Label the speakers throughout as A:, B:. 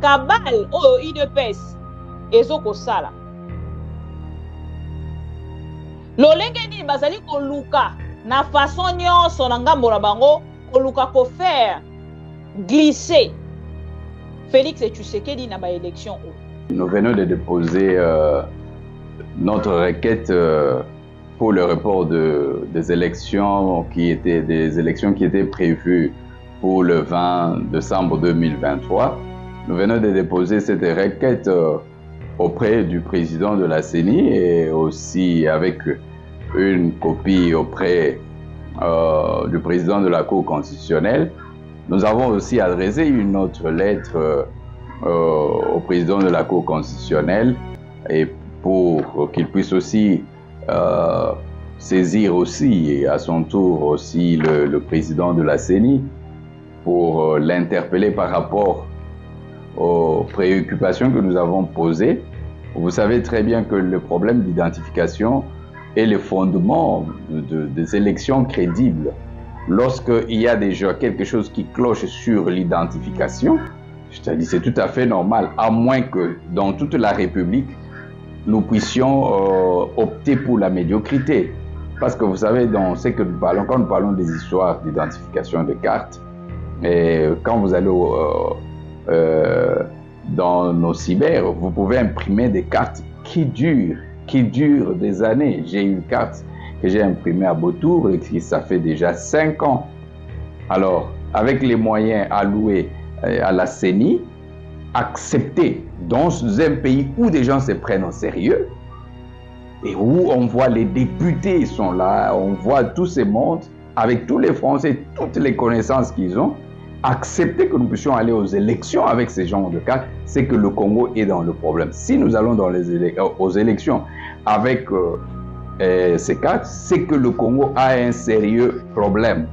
A: kabal oyo UDPS ezoko sala lolenge nini bazali koluka na façon nyonso na ngambo na bango koluka ko faire glisser Félix Tshisekedi na ba élection.
B: Nous venons de déposer notre requête pour le report des élections qui étaient prévues pour le 20 décembre 2023. Nous venons de déposer cette requête auprès du président de la CENI et aussi avec une copie auprès du président de la Cour constitutionnelle. Nous avons aussi adressé une autre lettre au président de la Cour constitutionnelle et pour qu'il puisse aussi saisir aussi à son tour aussi le président de la CENI pour l'interpeller par rapport aux préoccupations que nous avons posées. Vous savez très bien que le problème d'identification est le fondement des élections crédibles. Lorsqu'il y a déjà quelque chose qui cloche sur l'identification, je te dis c'est tout à fait normal, à moins que dans toute la République, nous puissions opter pour la médiocrité. Parce que vous savez, dans ce que nous parlons, quand nous parlons des histoires d'identification de cartes, et quand vous allez dans nos cyber, vous pouvez imprimer des cartes qui durent des années. J'ai une carte que j'ai imprimée à Beautour et qui ça fait déjà 5 ans. Alors, avec les moyens alloués à la CENI, accepter dans un pays où des gens se prennent au sérieux et où on voit les députés sont là, on voit tous ces mondes avec tous les Français, toutes les connaissances qu'ils ont, accepter que nous puissions aller aux élections avec ces genres de cartes, c'est que le Congo est dans le problème. Si nous allons aux élections avec ces cartes, c'est que le Congo a un sérieux problème.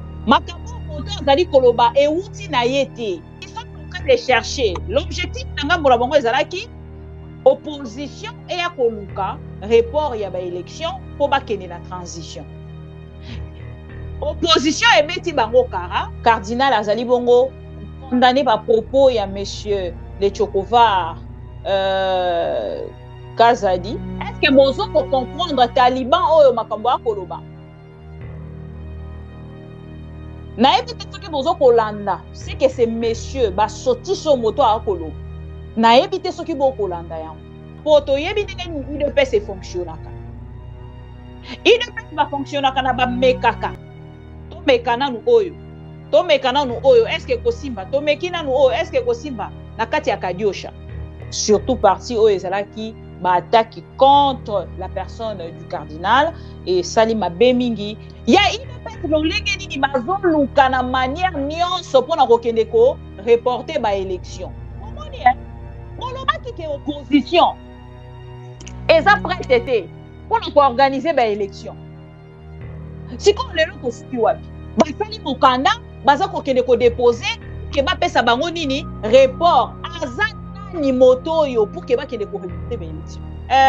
A: De chercher l'objectif de opposition et à koluka report ya ba élection pour ba kene la transition. Opposition et meti bango kara cardinal azali bongo condamné par propos ya monsieur Le Chokovar Kazadi. Est-ce que bozo pour comprendre Taliban oyo makambo ya koloba? Nayebi te soki bozo kolanda c'est que ces messieurs basoti so moto a kolo nayebi te soki bo kolanda yango poto yebi ndenge UDPS fonctionnaka UDPS ba fonctionnaka na ba mekaka to mekana nu oyo est-ce que kosimba to mekina nu oyo est-ce que kosimba na kati ya kadiosha surtout parti oyo ezalaki ba attaque contre la personne du cardinal et Salima Bemingi ya lolenge nini bazoluka na manière nyonso mpona kokende ko reporter ba élection omoni olobaki ke opposition eza prête te mpona koorganiser ba élection sikoyo lelo tofuki wapi basali mokanda baza kokende kodepose ke bapesa bango nini report aza nani moto oyo pour ke bakende koreporter ba élection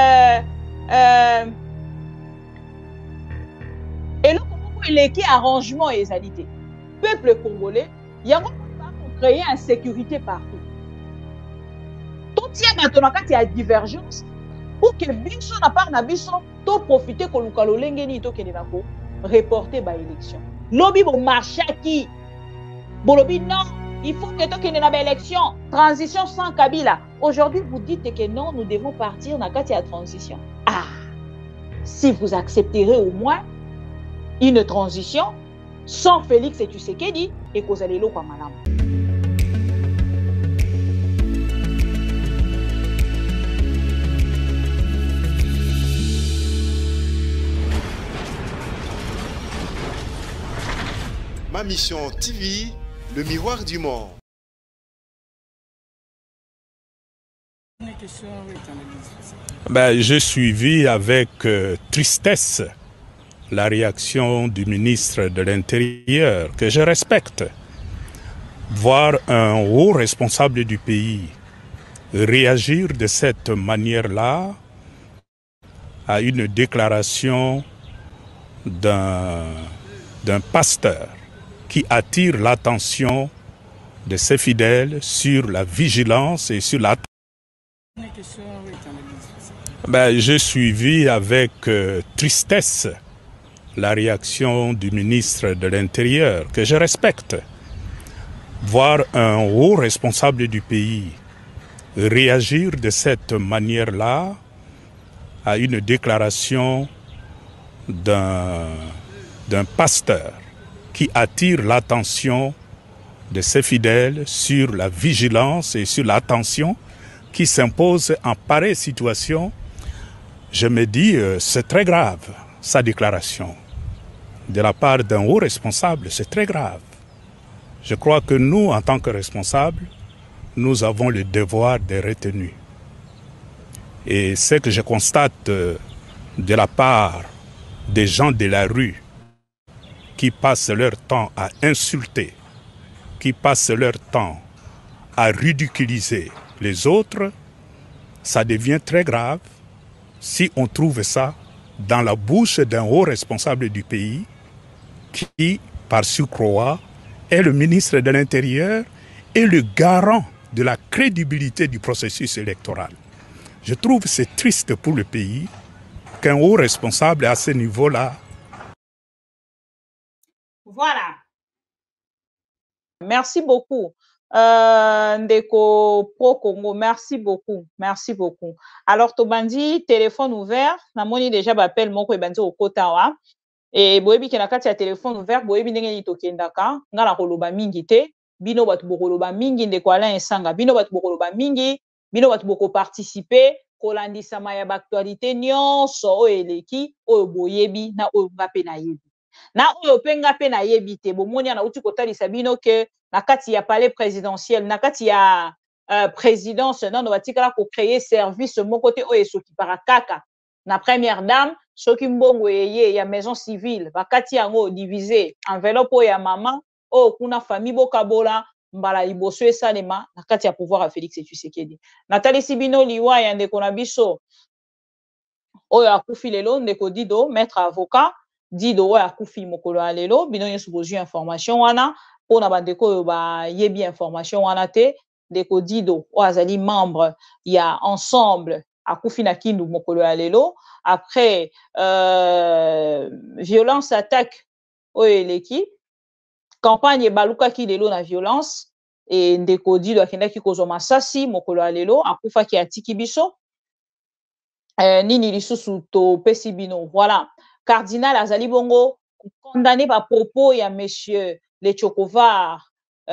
A: eloko eleki arrangement ezalité peuple congolais yango va créer insécurité partout tout tia bato na kati ya divergence pour que biso na part na biso to profiter koluka lolenge ni to kende nako reporter ba élection lobi bo marchaki bolobi non il faut que to kende na ba élection transition sans Kabila. Aujourd'hui vous dites que non, nous devons partir na kati ya transition. Ah, si vous accepterez au moins une transition sans Félix Tshisekedi et Kozalelo kwa malamu.
C: Ma mission TV, le miroir du monde.
D: J'ai suivi avec tristesse la réaction du ministre de l'Intérieur, que je respecte. Voir un haut responsable du pays réagir de cette manière-là à une déclaration d'un pasteur qui attire l'attention de ses fidèles sur la vigilance et sur la... J'ai suivi avec tristesse la réaction du ministre de l'Intérieur, que je respecte. Voir un haut responsable du pays réagir de cette manière-là à une déclaration d'un pasteur qui attire l'attention de ses fidèles sur la vigilance et sur l'attention qui s'impose en pareille situation, je me dis c'est très grave, sa déclaration. De la part d'un haut responsable, c'est très grave. Je crois que nous, en tant que responsables, nous avons le devoir de retenue. Et ce que je constate de la part des gens de la rue qui passent leur temps à insulter, qui passent leur temps à ridiculiser les autres, ça devient très grave si on trouve ça dans la bouche d'un haut responsable du pays qui, par surcroît, est le ministre de l'Intérieur et le garant de la crédibilité du processus électoral. Je trouve que c'est triste pour le pays qu'un haut responsable à ce niveau-là.
A: Voilà. Merci beaucoup. Ndeko Pro Congo, merci beaucoup. Merci beaucoup. Alors, Tobandi, téléphone ouvert. Namoni déjà appel moko ebandi au Kotawa. Et boyebi ke na kati ya téléphone ouvert, boyebi ndenge ni tokendaka, nga na koloba mingi te, bino batu bokoloba mingi ndeko Alain Esanga, bino batu bokoloba mingi, bino batu boko participer, kolandisama ya baktualité nyonso oyo eleki, oyo boyebi na oyo nga pe na yebi. Na oyo pe nga pe na yebi te, bomoni na uti kotalisa bino ke na kati ya palais présidentiel, na kati ya présidence, nano batikala ko créer service moko te oyo esoki para kaka na première dame, soki mbongo eye ya maison civile, bakati yango divisé enveloppe oyo ya mama, oyo kuna famille bokabola, mbala liboso esalema na kati ya pouvoir ya Félix Tshisekedi. Natalisi bino liwa ya ndeko na biso oyo akufi lelo, ndeko Dido, maître avocat, Dido oyo akufi mokolo ya lelo, bino nyonso bozwi information wana, pona bandeko oyo bayebi information wana te, ndeko Dido oyo azali membre ya ensemble akufi na kindu mokolo ya lelo, après violence attaque oyo eleki, campagne ebalukaki lelo na violence, e ndeko Dido akendaki kozwa masasi mokolo ya lelo, akufaki atiki biso, nini lisusu topesi bino. Voilà, cardinal azali bongo condamné par propos ya monsieur Le Chokovar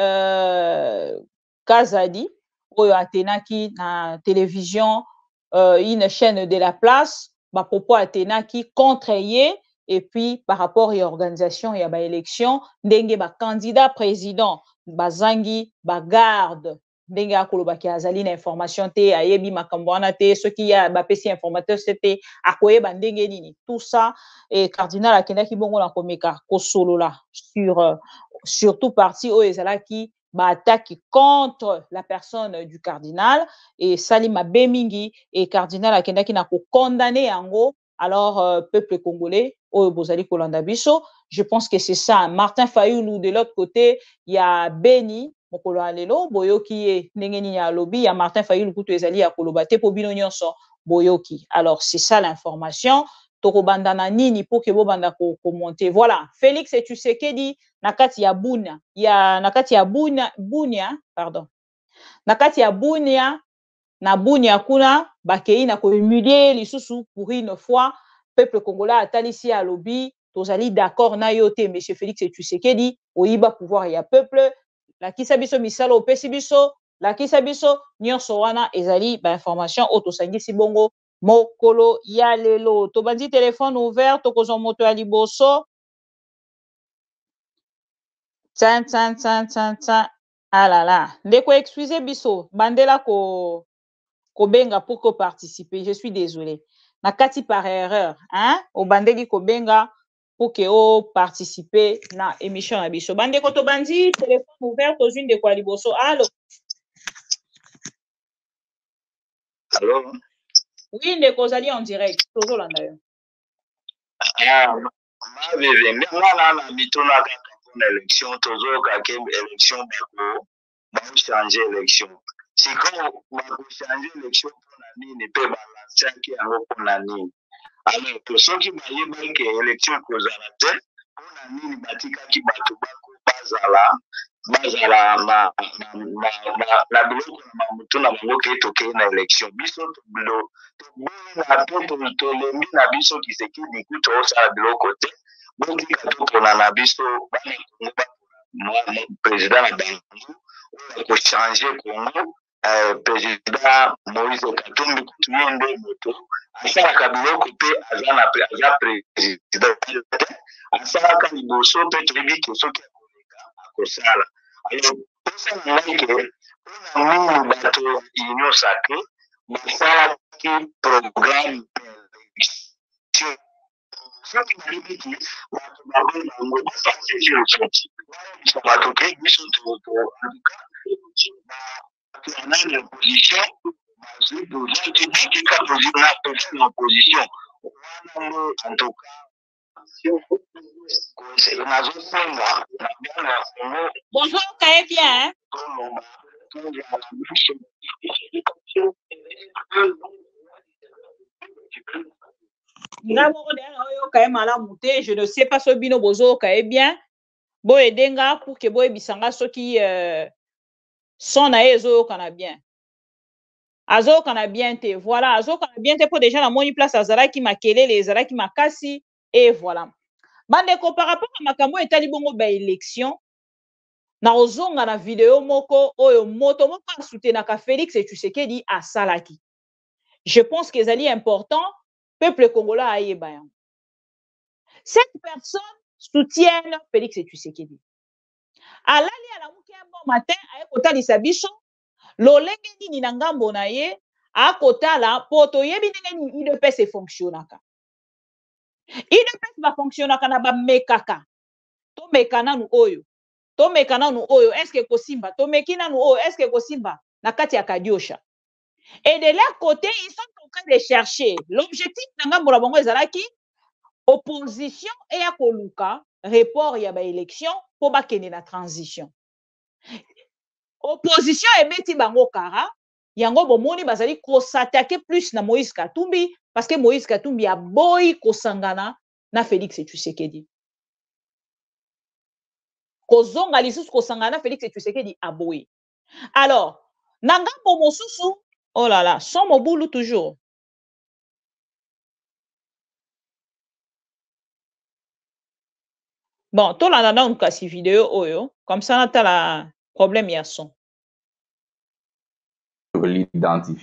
A: Kazadi oyo atenaki na télévision une chaîne de la place, ba propos atenaki contre ye, et puis par rapport à l'organisation et à l'élection, ndenge ba candidat président bazangi ba garde ndenge akolobaki azali na information te, ayebi makambo wana te, soki ya bapesi informateur c'était akoyeba ndenge nini, tout ça. Et cardinal akendaki bongo na komeka kosolola sur surtout parti oyo ezalaki attaque contre la personne du cardinal, et Salima Bemingi, et cardinal akendaki na ko condamner yango. Alors peuple congolais oyo bozali kolanda biso, je pense que c'est ça. Martin Fayoulou de l'autre côté, il y a Beni mokolo alelo boyoki ye ndenge nini ya lobi ya Martin Fayoulou kutu ezali ya koloba te po bino nyonso boyoki. Alors c'est ça l'information. Tokobanda na nini pour que bobanda ko commenter. Voilà, Félix Tshisekedi nakati ya Bunia, ya nakati ya Bunia, pardon. Nakati ya Bunia, na Bunia kuna bakei na ko humilier lisusu pour une fois peuple congolais atalisi ya lobi tozali d'accord na yo te monsieur Félix Tshisekedi oyiba pouvoir ya peuple la kisa biso misalo opesi biso la kisa biso nyonso wana ezali ba information otosangisi bongo mokolo ya lelo. Tobandi téléphone ouvert tokozwa moto ya liboso. Tsan. Ah là là, ndeko excusez biso bandela ko benga pour ko participer, je suis désolé. Nakati par erreur, hein? O bandeli ko benga pour que o participer na émission na biso. Bandeko to bandi téléphone ouvert tozwi ndeko ya liboso. Allô?
E: Allô?
A: Oui, ndeko ozali en direct. Tozolanda yo.
E: Ah, ma bébé, nga na mituna kaka pour l'élection, tozo kaka élection bako. changer élection. C'est quand changer élection pour la nini et puis balancer qui a pour la nini. Alors pour ceux qui m'aillent que élection kozala te pour la nini batika ki batu bako bazala na biloko na mamutu na bango ke tokei na élection biso tolembi na biso Tshisekedi kutu osala biloko te botika topona na biso bana Congo président na bango oyo akochanger Congo président Moïse Katumbi kutu ye nde moto asalaka biloko mpe aza président asalaka liboso mpe toyebi ke soki akoleka akosala tosala ngai ke mpona nini bato union sacré basalaki programme d'élection soki balibiki bato babe bango basanzeli osoti bayebisa bato ke biso anani opposition bazwi besoin te bakika na opposition wana ngo en tout cas nazosenga na bana ya Congo
A: bozoyoka ye bien nga moko deya oyoka ye malamu te je ne sais pas so bino bozoyoka ye bien boyedenga pour ke boyebisanga soki son na ye ezoyokana bien azokana bien te voilà azokana bien te mpo déjà namoni place azalaki makelele ezalaki makasi et voilà bandeko par rapport à makambo etali bongo baélection na ozonga na video moko oyo moto moko asoutenaka Félix Tshisekedi asalaki je pense que ezali important peuple congolais ayeba yango cette personne soutienne Félix Tshisekedi alali alamuki ya bon matin aye kotalisa biso lolenge nini na ngambo na ye akotala po toyebi ndenge nini UDPS efonctionnaka UDPS bafonctionnaka na bamekaka tomeka nanu oyo eske kosimba tomeki nanu oyo eske kosimba na kati ya Kadiosha et de leur côté ils sont en train de chercher l'objectif na ngambo na bango ezalaki opposition eya koluka report ya baélection po bakende na transition opposition ebeti bango kara yango bomoni bazali kosatake plus na Moïse Katumbi parce que Moïse Katumbi aboyi kosangana na Félix Tshisekedi kozonga lisusu kosangana na Félix Tshisekedi aboyi alors na ngambo mosusu oh là là son mobulu toujours bon tolanda nanu kasi video oyo comme ça natala problème ya son
B: l'identification.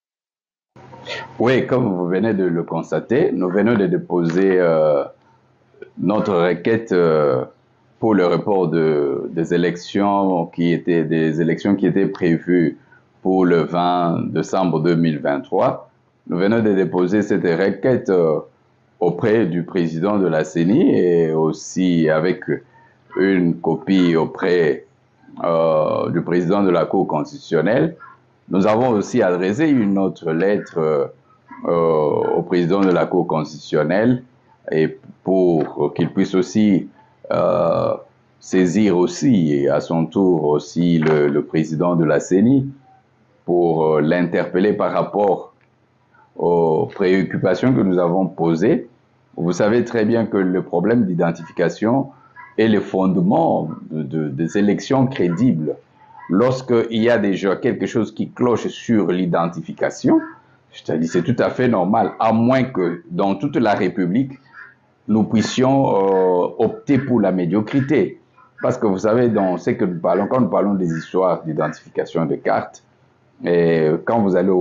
B: Oui, comme vous venez de le constater, nous venons de déposer notre requête pour le report des élections qui étaient prévues pour le 20 décembre 2023. Nous venons de déposer cette requête auprès du président de la CENI et aussi avec une copie auprès du président de la Cour constitutionnelle. Nous avons aussi adressé une autre lettre au président de la Cour constitutionnelle et pour qu'il puisse aussi saisir aussi à son tour aussi le président de la CENI pour l'interpeller par rapport aux préoccupations que nous avons posées. Vous savez très bien que le problème d'identification est le fondement des élections crédibles. Lorsqu'il y a déjà quelque chose qui cloche sur l'identification, je te dis, c'est tout à fait normal, à moins que dans toute la République, nous puissions opter pour la médiocrité. Parce que vous savez, dans ce que nous parlons, quand nous parlons des histoires d'identification de cartes, et quand vous allez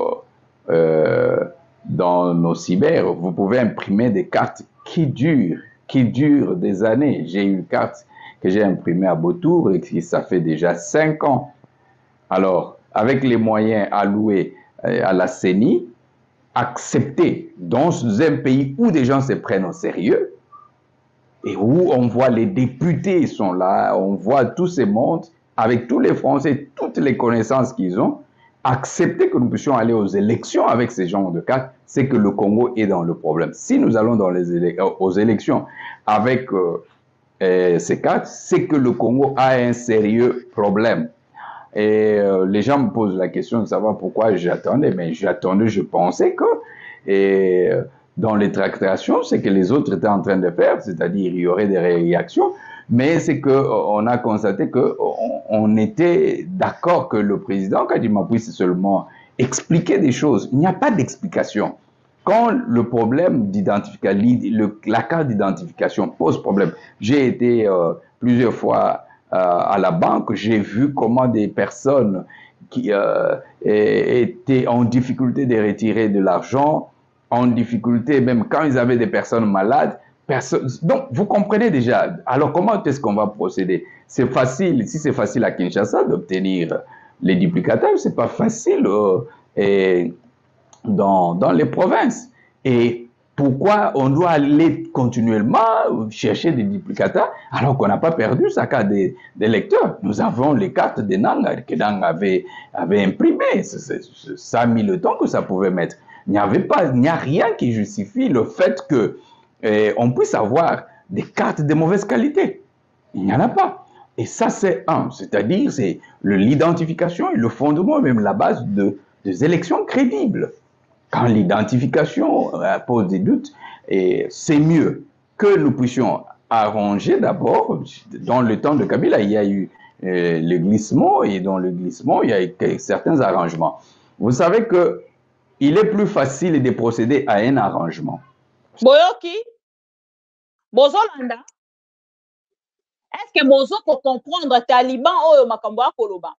B: dans nos cyber, vous pouvez imprimer des cartes qui durent des années. J'ai une carte que j'ai imprimée à Beautour et ça fait déjà 5 ans. Alors, avec les moyens alloués à la CENI, accepter dans un pays où des gens se prennent au sérieux et où on voit les députés sont là, on voit tous ces mondes avec tous les Français, toutes les connaissances qu'ils ont, accepter que nous puissions aller aux élections avec ces genres de cartes, c'est que le Congo est dans le problème. Si nous allons aux élections avec ces cartes, c'est que le Congo a un sérieux problème. Et les gens me posent la question de savoir pourquoi j'attendais. Mais j'attendais, je pensais que... Et dans les tractations, c'est que les autres étaient en train de faire, c'est-à-dire il y aurait des réactions, mais c'est que on a constaté que on était d'accord que le président Kadima puisse seulement expliquer des choses. Il n'y a pas d'explication. Quand le problème d'identification, la carte d'identification pose problème, j'ai été plusieurs fois à la banque, j'ai vu comment des personnes qui étaient en difficulté de retirer de l'argent, en difficulté même quand ils avaient des personnes malades. Donc, vous comprenez déjà. Alors, comment est-ce qu'on va procéder? C'est facile, si c'est facile à Kinshasa d'obtenir les duplicataires, c'est pas facile dans les provinces. Et pourquoi on doit aller continuellement chercher des duplicateurs alors qu'on n'a pas perdu sa carte d'électeur? Nous avons les cartes de Nanga que Nanga avait imprimées. Ça a mis le temps que ça pouvait mettre. Il n'y a rien qui justifie le fait que on puisse avoir des cartes de mauvaise qualité. Il n'y en a pas. Et ça, c'est c'est-à-dire c'est l'identification et le fondement, même la base des élections crédibles. Quand l'identification pose des doutes, c'est mieux que nous puissions arranger d'abord. Dans le temps de Kabila, il y a eu le glissement, et dans le glissement, il y a eu certains arrangements. Vous savez que il est plus facile de procéder à un arrangement.
A: Boyoki, Bozolanda, est-ce que Bozo pour comprendre Taliban ou Makambo Koloba?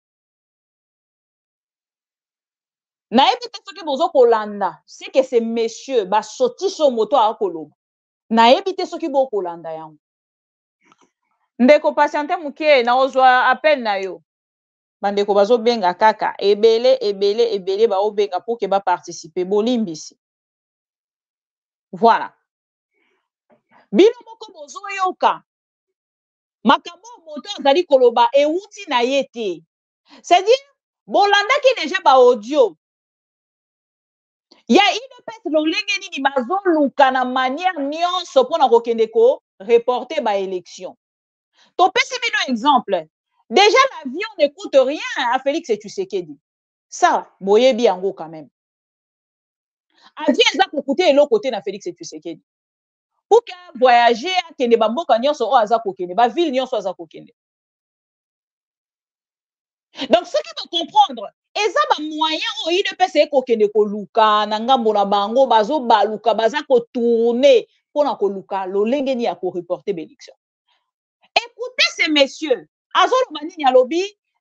A: Nayebi te soki bozo kolanda, c'est que ces messieurs ba sorti sur moto a koloba. Nayebi te soki bo kolanda yango. Ndeko patiente muke na ozwa appel na yo. Bandeko bazo benga kaka ebele ba obenga pour que ba participer bolimbisi. Voilà. Bino moko bozo yoka. Makambo moto azali koloba euti na yete. C'est-à-dire bolanda ki déjà ba audio. Il y a une peste lolenge nini bazoluka na manière nyonso pona kokende ko reporter ba élection. To pesi bino exemple. Déjà l'avion ne coûte rien à Félix Tshisekedi. Ça, boyebi yango quand même. Avion eza ko coûter l'autre côté na Félix Tshisekedi. Pour que voyager akende ba mboka nyonso o aza kokende, ba ville nyonso aza kokende. Donc ce qui doit comprendre eza ba moyen o ine pese kokende ko luka na ngambo na bango bazo baluka baza ko tourner pona ko luka lolenge ni ya ko reporter l'élection. Écoutez ces messieurs, azolo manini alobi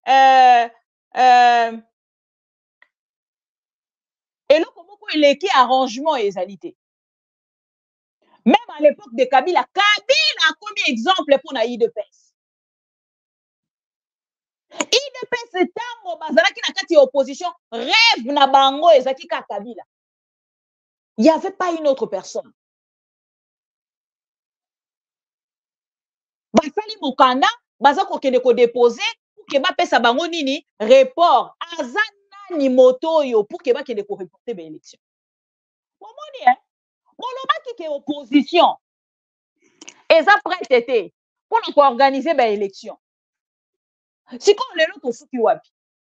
A: eloko moko eleki arrangement ezalité. Même à l'époque de Kabila a commis exemple pour na IDPS. IDPS tango bazalaki na kati opposition rêve na bango ezaki ka Kabila. Il n'y avait pas une autre personne. Basali mokanda baza kokende ko déposer pour que ba pesa bango nini report azana ni moto yo pour que ba kende ko reporter ba élection. Momoni bolobaki ke opposition eza prêt pour nous organiser ba élection. Si comme lelo to fuki wapi.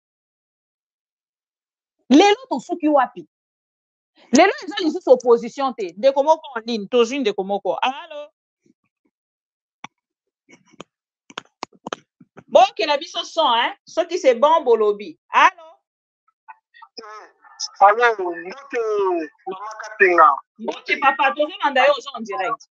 A: Lelo to fuki wapi. Lelo eza lisusu opposition te. De komoko en ligne, toujours de komoko. Allô? Bon, que la biso son, hein? Ce qui c'est bon, bolobi. Allô?
F: Alors, donc, Maman Kapenga.
A: Donc, papa, toujours en d'ailleurs en direct.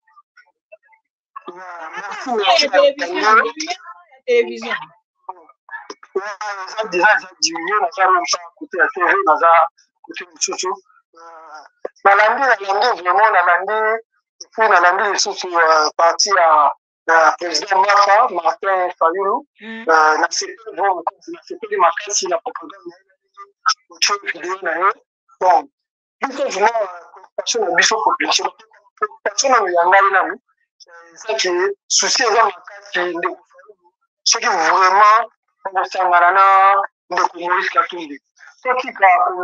F: Merci,
A: télévision.
F: Déjà, j'ai diminué, on a même pas côté la TV, on a côté le chouchou. Nalandi, vraiment, et puis Nalandi, surtout parti à président Mafa, Martin Fayoulou, na CP de Makasi, la propagande, autre vidéo, bon, il faut vraiment, passion de biso population, passion de Yangaïna, c'est qui est souci, Makasi, ce qui vraiment, on s'en va de Maurice Katumbi. Ce qui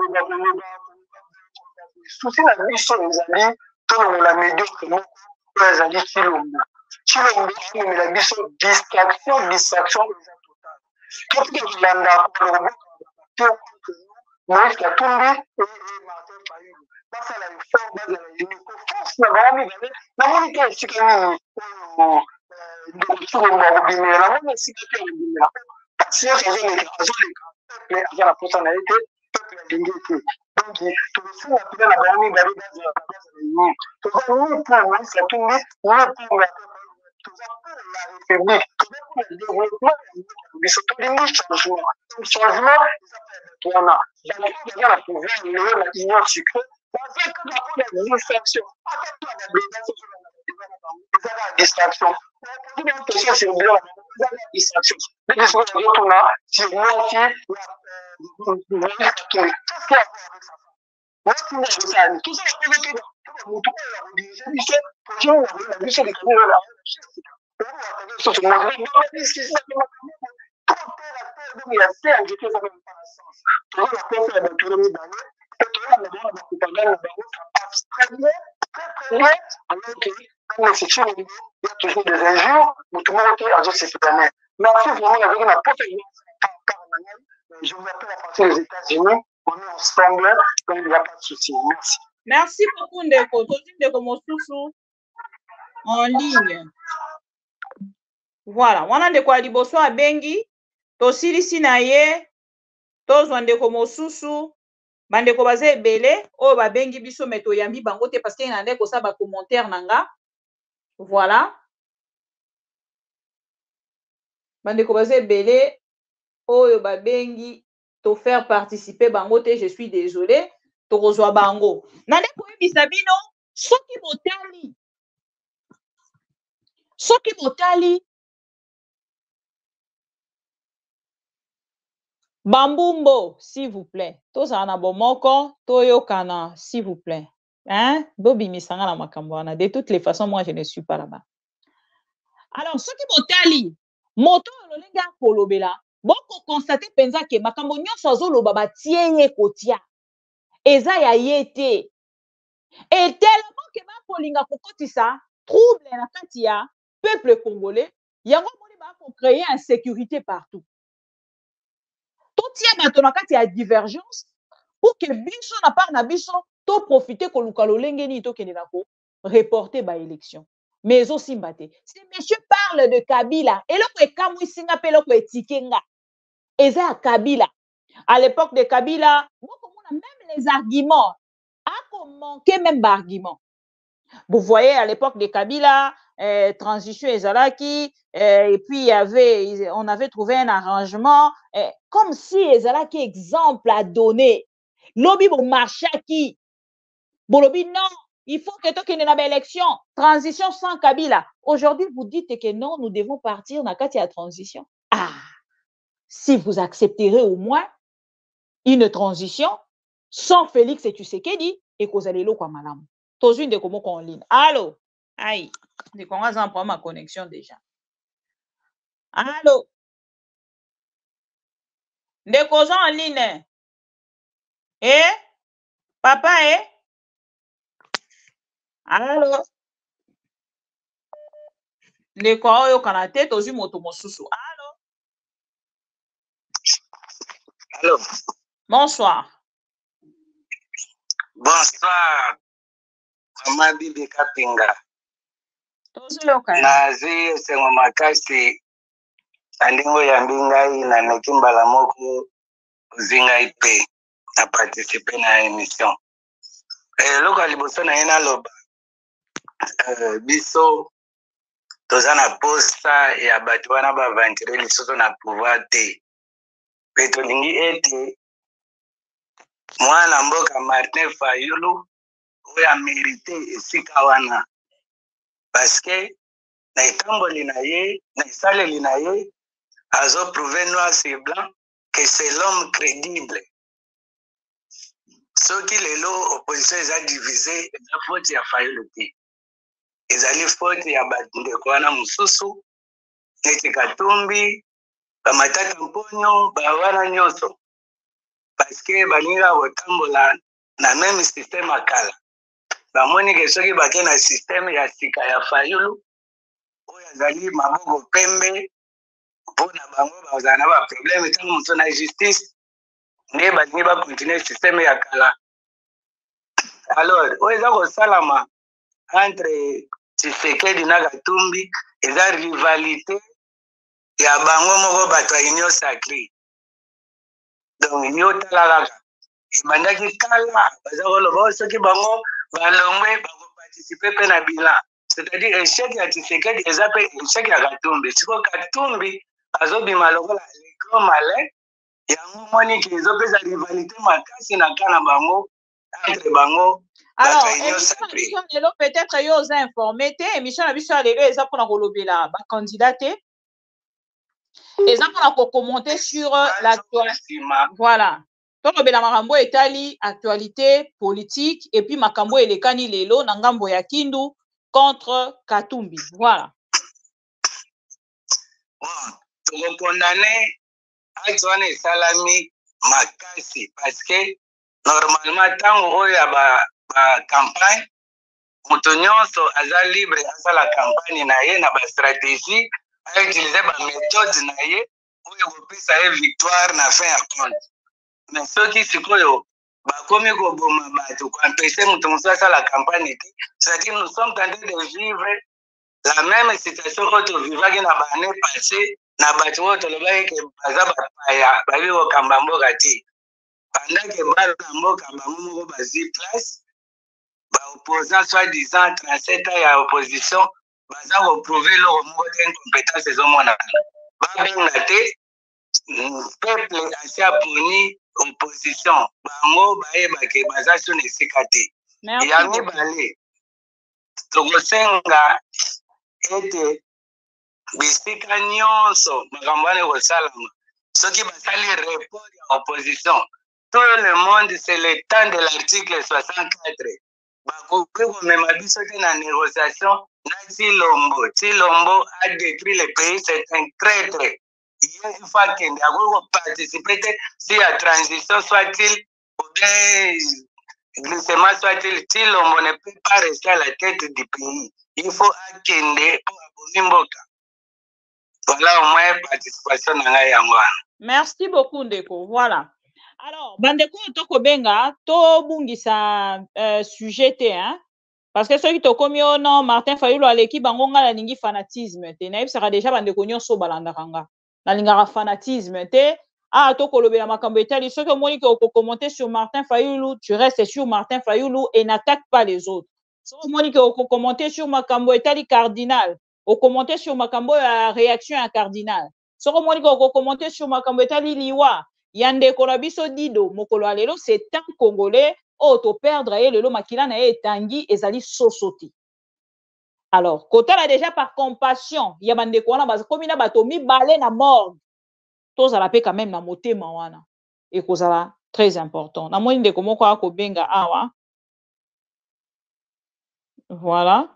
F: souci la biso, les amis, tout la médiocre, les amis, Chilombo, mais la biso, distraction, totale. totika kolanda Moïse Katumbi et Martin Fayulu basala effort bazala uni force na bango mibale namoni te esika nini ndeko bakobimela namoni esika te kobimela patience azoleka peuple aza na posa na ye te peuple alingi te donc tokosenga pena na bango mibale bazala uni toza ni pour Moïse Katumbi ni pour toza pour la république toza pour le développement biso tolingi changement wana bato baza na pouvoir lelo na union sucre baza kaka mpona distraction ata to na bledance eza na distraction opodi na question sur bilo eza na distraction ndenge soki nazotuna sur mwaki ya qu'est-ce qu'il y a mwaki nde ezosani tosala kozotoka motu oyo ya kodirige biso projet oyo yakoyela biso likambo oyo donc il y a ça qui fait ça même pas sens toujours la place à l'autonomie dans et que là d'abord la propagande dans ça passe très bien alors que comme c'est sûr il y a toujours des injures mais tout le monde est à ce cette merci vraiment avec la protection je vous appelle à partir des États-Unis on est ensemble donc il n'y a pas de souci
A: merci beaucoup Ndeko Ndeko Mosusu en ligne voilà wana Ndeko Aliboso abengi tosilisi na ye tozwa Ndeko Mosusu bandeko baza ebele oyo babengi biso me toyambi bango te parce que na ndeko sa ba commentaire nanga voilà bandeko baza ebele oyo babengi to faire participer bango te je suis désolé tokozwa bango na ndeko yebisa bino soki botali Bambumbo, s'il vous plaît. Tozala na bomoko, toyokana, s'il vous plaît. Hein? Bobi misanga na makamboana. De toutes les façons, moi, je ne suis pas là-bas. Alors, ce qui botali, moto lolenga kolobela, boko constate penza ke makambo nyonso azoloba batie kotia. Eza ya yete. Et tellement que ba kolinga kokotisa trouble na kati ya peuple congolais, yango moni ba ko créer insécurité partout. Totia bato na kati ya divergence pour que biso na part na biso to profiter ko luka lolenge ni to kende nako reporter ba élection mais aussi mbate si monsieur parle de Kabila eloko ekamwi singa pe eloko etikenga eza ya Kabila à l'époque de Kabila beaucoup mona même les arguments a manqué même d'arguments vous voyez à l'époque de Kabila transition ezalaki et puis on avait trouvé un arrangement comme si ezalaki exemple à donner lobi bo marchaki bolobi non il faut que tokende na élection transition sans Kabila aujourd'hui vous dites que non nous devons partir na kati ya transition si vous accepterez au moins une transition sans Félix Tshisekedi et kozalelo kwa malamu tozwi ndeko moko en ligne allô aïe ndeko nga za problème ma connexion déjà allô ndeko za en ligne papa allô ndeko oyokana te tozwi moto mosusu
E: allô
A: bonsoir
E: Mama Bibi Kapinga.
A: tozoyoka
E: nazi esengo makasi andingo ya mbingai na nekimbala moko zingai pe na participer na émission loko liboso na ina loba biso toza na posta ya bato wana bavantire lisusu na pouvoir te pe tolingi ete mwana mboka Martin Fayulu oyo amerite esika wana parce que na ekamboli na ye na esaleli na ye azoprouve noir sur blanc que c'est l'homme crédible soki lelo opposition eza divise eza faute ya Fayulu te ezali faute ya bandeko wana mosusu neti Katumbi bamatata mponyo bawana nyonso parce que balinga kotambola na même système akala bamoni ke soki bake na système ya sika ya Fayulu oyo azali maboko pembe
G: mpona bango bazala na baproblème ntango moto na justice nde balingi bacontinue systeme ya kala. Alors oyo eza kosalama entre Tshisekedi na Katumbi eza rivalité ya bango moko bato ya union sacrée. Donc yo tala kaka ebandaki kala baza koloba oyo soki bango balongwe bakoparticipe mpe na bilan, c'est-à-dire échec ya Tshisekedi eza mpe échec ya Katumbi. Siko Katumbi azobima lokola le grand malin yango moniki ezopesa rivalité makasi na kana bango entre bango.
A: Alors, émission lelo peut-être yo oza informé te, émission na biso lelo eza mpona kolobela bacandidat te, eza mpona kokommente sur l'actualité. Voilà, tolobela makambo etali actualité politique et puis makambo elekani lelo na ngambo ya Kindu contre Katumbi. Voilà.
G: Bon, tokokondane acte wana esalami makasi parce que normalement ntango oyo ya campagne moto nyonso aza libre asala campagne na ye na bastratégie autilize baméthode na ye oyo kopesa ye victoire na fin ya compte. Mais soki sikoyo bakomi koboma bato koempêche moto mosusu asala campagne te, c'est-à-dire nous sommes en train de vivre la même situation oyo tovivaki na baannée passé na bato oyo tolobaki ke baza bapaya babi kokamba mboka te. Pendant que bana mboka bango moko bazwi place baopposant soi-disant 37 ans ya opposition baza koprouve eloko moko te incompétence ezomonana. Babenga te peuple asi aponi opposition bango bayebake baza so na esika te. Ya mibale tokosenga ete bisika nyonso makambo wana ekosalama soki basali report ya opposition. Tout le monde, c'est le temps de l'article 64. Bakoki komema biso te na négociation na Tshilombo. Tshilombo a détruit le pays, c'est un traître. Il faut akende akoki participer te si la transition soit-il ou bien glissement soit-il. Tshilombo ne peut pas rester à la tête du pays. Il faut akende pour abomi mboka. Voilà au moins participation na ngai yango wana.
A: Merci beaucoup Ndeko. Voilà. Alors, bandeko toko benga to bungisa sujet te hein parce que ceux qui to komi non Martin Fayulu aleki bango ngala ningi fanatisme te na yebisaka déjà bandeko nyonso balanda kanga na lingara fanatisme te to kolobela makambo etali soki omoni ke commenter sur Martin Fayulu tu restes sur Martin Fayulu et n'attaque pas les autres. Soki omoni ke commenter sur makambo etali cardinal commenter sur makambo ya réaction à cardinal. Soki omoni ke commenter sur makambo etali liwa yande korabiso dido mokolo alelo c'est un congolais to perdre ye lelo makila na ye etangi ezali sosoti. Alors kotala déjà par compassion ya bande ko wana base komina bato mibale na mort tozala pe quand même na motema wana et kozala très important na moni ndeko moko akobenga awa. Voilà,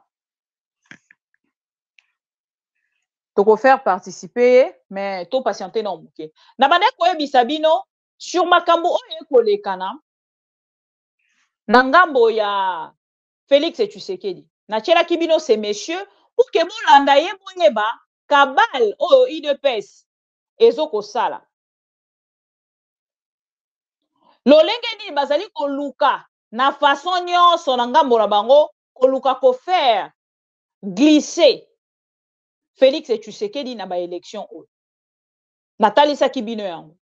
A: toko faire participer mais to patienter na moke na bande koyebisa bino sur makambo oyo ekolekana na ngambo ya Félix Tshisekedi na tielaki bino ces messieurs pour que bolanda ye boyeba kabal oyo UDPS ezokosala lolenge nini bazali koluka na façon nyonso na ngambo na bango koluka kofaire glisser Félix Tshisekedi na baélection oyo natalisaki bino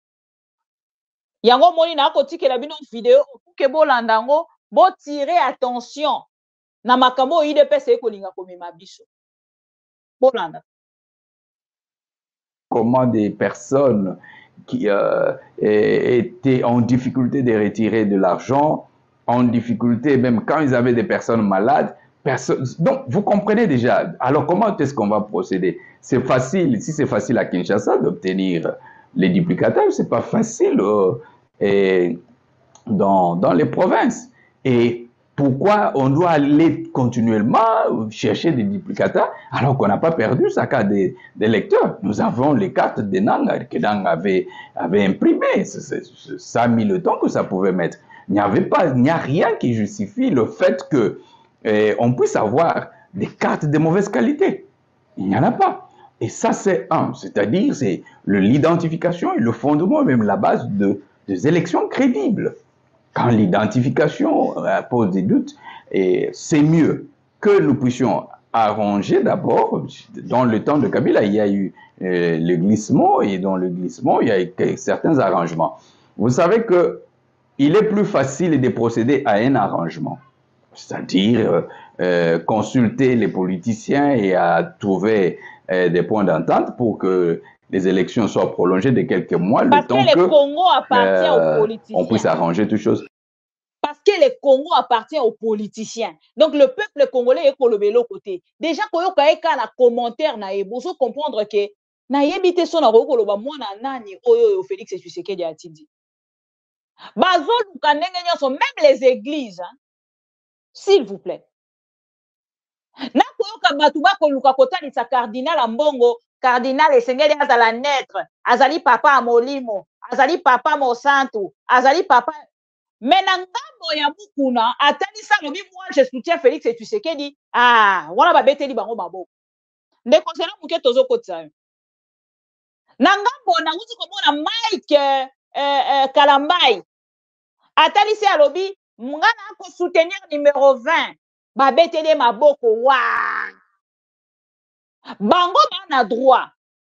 A: yango moni na kotikela bino video pour que bolanda yango botire attention na makambo oyo UDPS ekolinga komema biso bolanda.
B: Comment des personnes qui étaient en difficulté de retirer de l'argent, en difficulté même quand ils avaient des personnes malades. Donc, vous comprenez déjà. Alors, comment est-ce qu'on va procéder? C'est facile, si c'est facile à Kinshasa d'obtenir les duplicataires, c'est pas facile dans les provinces. Et pourquoi on doit aller continuellement chercher des duplicataires alors qu'on n'a pas perdu sa carte des lecteurs? Nous avons les cartes de Nang que Nang avait imprimées. Ça a mis le temps que ça pouvait mettre. Il n'y a rien qui justifie le fait que on puisse avoir des cartes de mauvaise qualité. Il n'y en a pas. Et ça, c'est un, c'est-à-dire c'est l'identification et le fondement, même la base des élections crédibles. Quand l'identification pose des doutes, c'est mieux que nous puissions arranger d'abord. Dans le temps de Kabila, il y a eu le glissement, et dans le glissement, il y a eu certains arrangements. Vous savez qu'il est plus facile de procéder à un arrangement, c'est-à-dire consulter les politiciens et à trouver des points d'entente pour que les élections soient prolongées de quelques mois,
A: Parce que le Congo appartient aux politiciens.
B: On puisse arranger toutes choses.
A: Parce que le Congo appartient aux politiciens. Donc le peuple congolais est colobé l'autre côté. Déjà, quand on a un commentaire, il faut comprendre que na yebite so na koloba mwana nani oyo Félix Tshisekedi a dit. Bazo lukandenge nyonso, même les églises, hein, s'il vous plaît. Na koyoka batu ba koluka kotalisa cardinal Ambongo, cardinal esengeli azala naître, azali papa Molimo, azali papa Mosantu, azali papa. Mais na ngambo ya mukuna atalisa lobi moi je soutiens Félix Tshisekedi. Ah, wana ba beteli bango maboko. Ndeko sela muke tozo kotsa. Na ngambo na uti komona Mike Kalambai. Atalisi alobi ngana ko soutenir numéro 20. Ba beteli maboko wa. Bango ba na droit.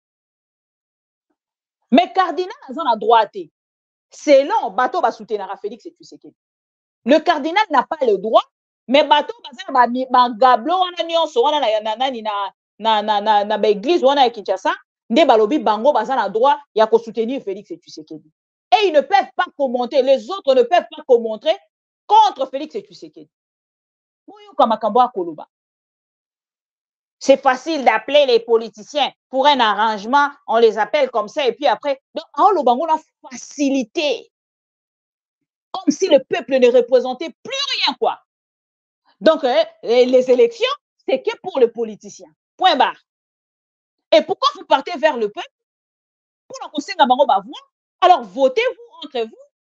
A: Mais cardinal azon na droit. Selon bato ba soutenir Félix Tshisekedi. Le cardinal n'a pas le droit, mais bato bazana ba gablo wana nyonso wana na ba église wana ya Kinshasa, nde balobi bango bazana droit ya ko soutenir Félix Tshisekedi. Et ils ne peuvent pas commenter, les autres ne peuvent pas commenter contre Félix Tshisekedi. C'est facile d'appeler les politiciens pour un arrangement, on les appelle comme ça, et puis après, donc, on a facilité. Comme si le peuple ne représentait plus rien, quoi. Donc, les élections, c'est que pour le politicien. Point barre. Et pourquoi vous partez vers le peuple? Pour la conseil alors votez-vous entre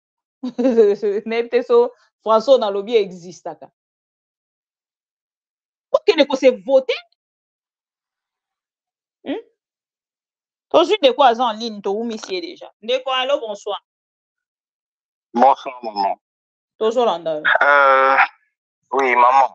A: vous. François dans le lobby existe. Pour que ne conseil voter? Aujourd'hui, de quoi en ligne, tu monsieur déjà. De quoi, allô, bonsoir.
G: Bonsoir, maman.
A: Toujours là.
G: Oui, maman.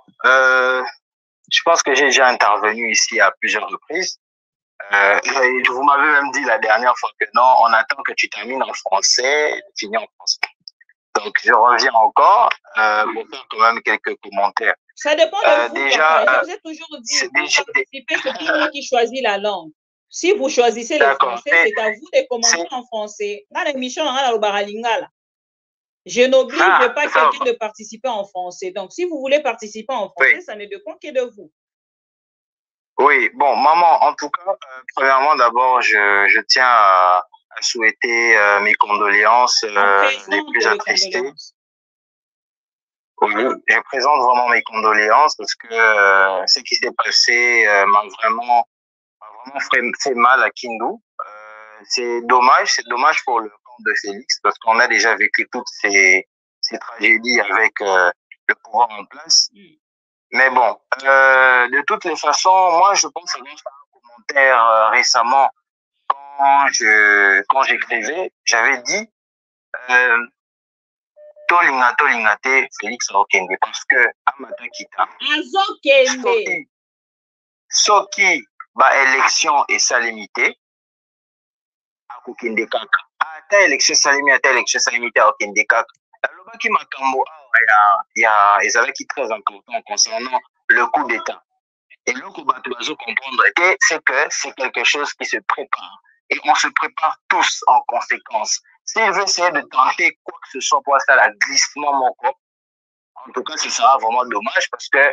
G: Je pense que j'ai déjà intervenu ici à plusieurs reprises. Vous m'avez même dit la dernière fois que non, on attend que tu termines en français, finis en français. Donc, je reviens encore pour faire quand même quelques commentaires.
A: Ça dépend de vous.
G: Déjà,
A: je vous ai toujours dit, c'est vous qui choisit la langue. Si vous choisissez le français, c'est à vous de commenter en français. Dans l'émission, on a le baralingala. Je n'oblige pas quelqu'un de participer en français. Donc, si vous voulez participer en français, ça ne dépend que de vous.
G: Oui, bon, maman, en tout cas, premièrement, d'abord, je tiens à souhaiter mes condoléances les plus attristées. Oui, je présente vraiment mes condoléances parce que ce qui s'est passé m'a vraiment fait mal à Kindu. C'est dommage pour le camp de Félix parce qu'on a déjà vécu toutes ces tragédies avec le pouvoir en place. Mais bon, de toutes les façons, moi je pense avoir fait un commentaire récemment quand j'écrivais, j'avais dit Tolingate Félix Okende parce que Amata Kita Soki ba élection et salimité à Okende Kaka ata élection salimité à Okende Kaka alobaki makambo ya ezalaki très important concernant le coup d'état et le coup bato bazo comprendre que c'est quelque chose qui se prépare et on se prépare tous en conséquence. S'il veut essayer de tenter quoi que ce soit pour ça la glissement mon corps, en tout cas ce sera vraiment dommage parce que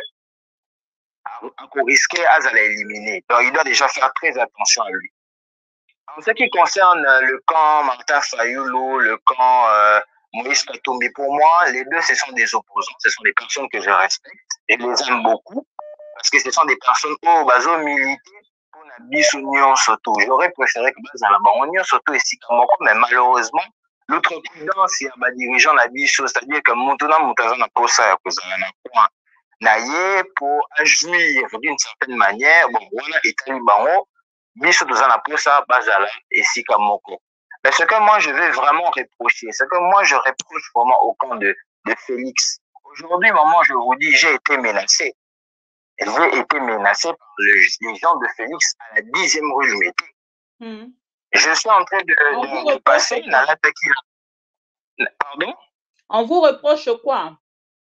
G: à risquer à l'éliminer. Donc il doit déjà faire très attention à lui. En ce qui concerne le camp Martin Fayoulou, le camp Moïse Katumbi, pour moi, les deux, ce sont des opposants. Ce sont des personnes que je respecte et je les aime beaucoup parce que ce sont des personnes au bazo milité pour la bisunion surtout. J'aurais préféré que bazo la banonion surtout ici mais malheureusement, l'outrecuidance, il y a un dirigeant la bicho, c'est-à-dire que Moutona Moutazana pour ça, à cause d'un point. Naye pour jouir d'une certaine manière, bon, voilà, et Talibango,
E: biso toza na posa bazala esika moko. Mais ce que moi je vais vraiment reprocher, ce que moi je reproche vraiment au camp de Félix. Aujourd'hui, maman, je vous dis, j'ai été menacé. J'ai été menacé par les gens de Félix à la 10e rue du Mété. Je suis en train de passer dans la tequila. Pardon?
A: On vous reproche quoi?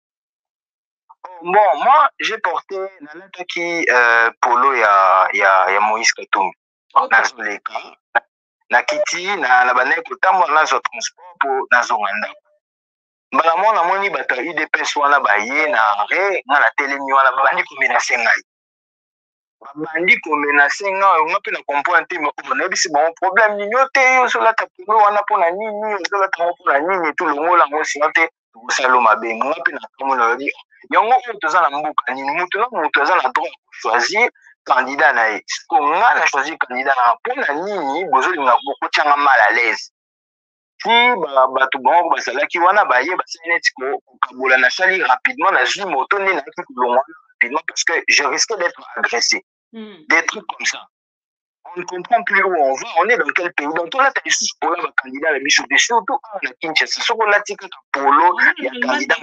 E: Bon, moi, j'ai porté dans la tequila polo, il y a Moïse Katumbi. Dans les cas, na kiti, na banane, kotambo, na zo transport pour na zo nganda. Mbala mona moni bato UDPS wana baye na re na telemi wana babandi ko menacer ngai. Babandi ko menacer ngai, nga pe na comprendre te mo na bisi bon problème ni yote yo so la tapolo wana pona nini, so la tapolo pona nini tout le ngola ngo sinate ko salo mabe nga pe na komona ri. Yango ko toza na mbuka ni mutu na mutu toza na droit choisir candidat na ye. Ko nga na choisir candidat na pona nini bozo linga ko tianga mal à l'aise. Si bato bango basalaki wana baye basali neti kokabola na sali rapidement na zwi moto nde nayaki kolongwa rapidement parce que je risquais d'être agressé. Des trucs comme ça. On ne comprend plus où on va, on est dans quel pays. Donc là, tu as juste pour la candidat à la mission de surtout à la Kinshasa. Ce qu'on a dit que Polo, il y a candidat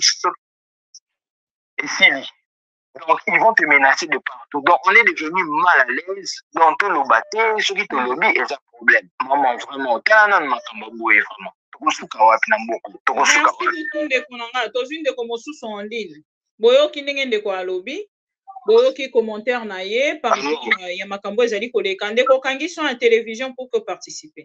E: et Sili. Donc ils vont te menacer de partout. Donc on est devenu mal à l'aise dans tout le bâtiment, ceux qui te lobby et ça problème. Maman vraiment, t'es un homme makamaboué vraiment. Tokosuka wapi na mboko. Tokosuka wapi.
A: Merci ndeko nanga, tozwi ndeko mosusu en ligne. Boyoki ndenge ndeko alobi, boyoki commentaire na ye par rapport ya makambo ezali koleka ndeko kangi sur la télévision pour que participer.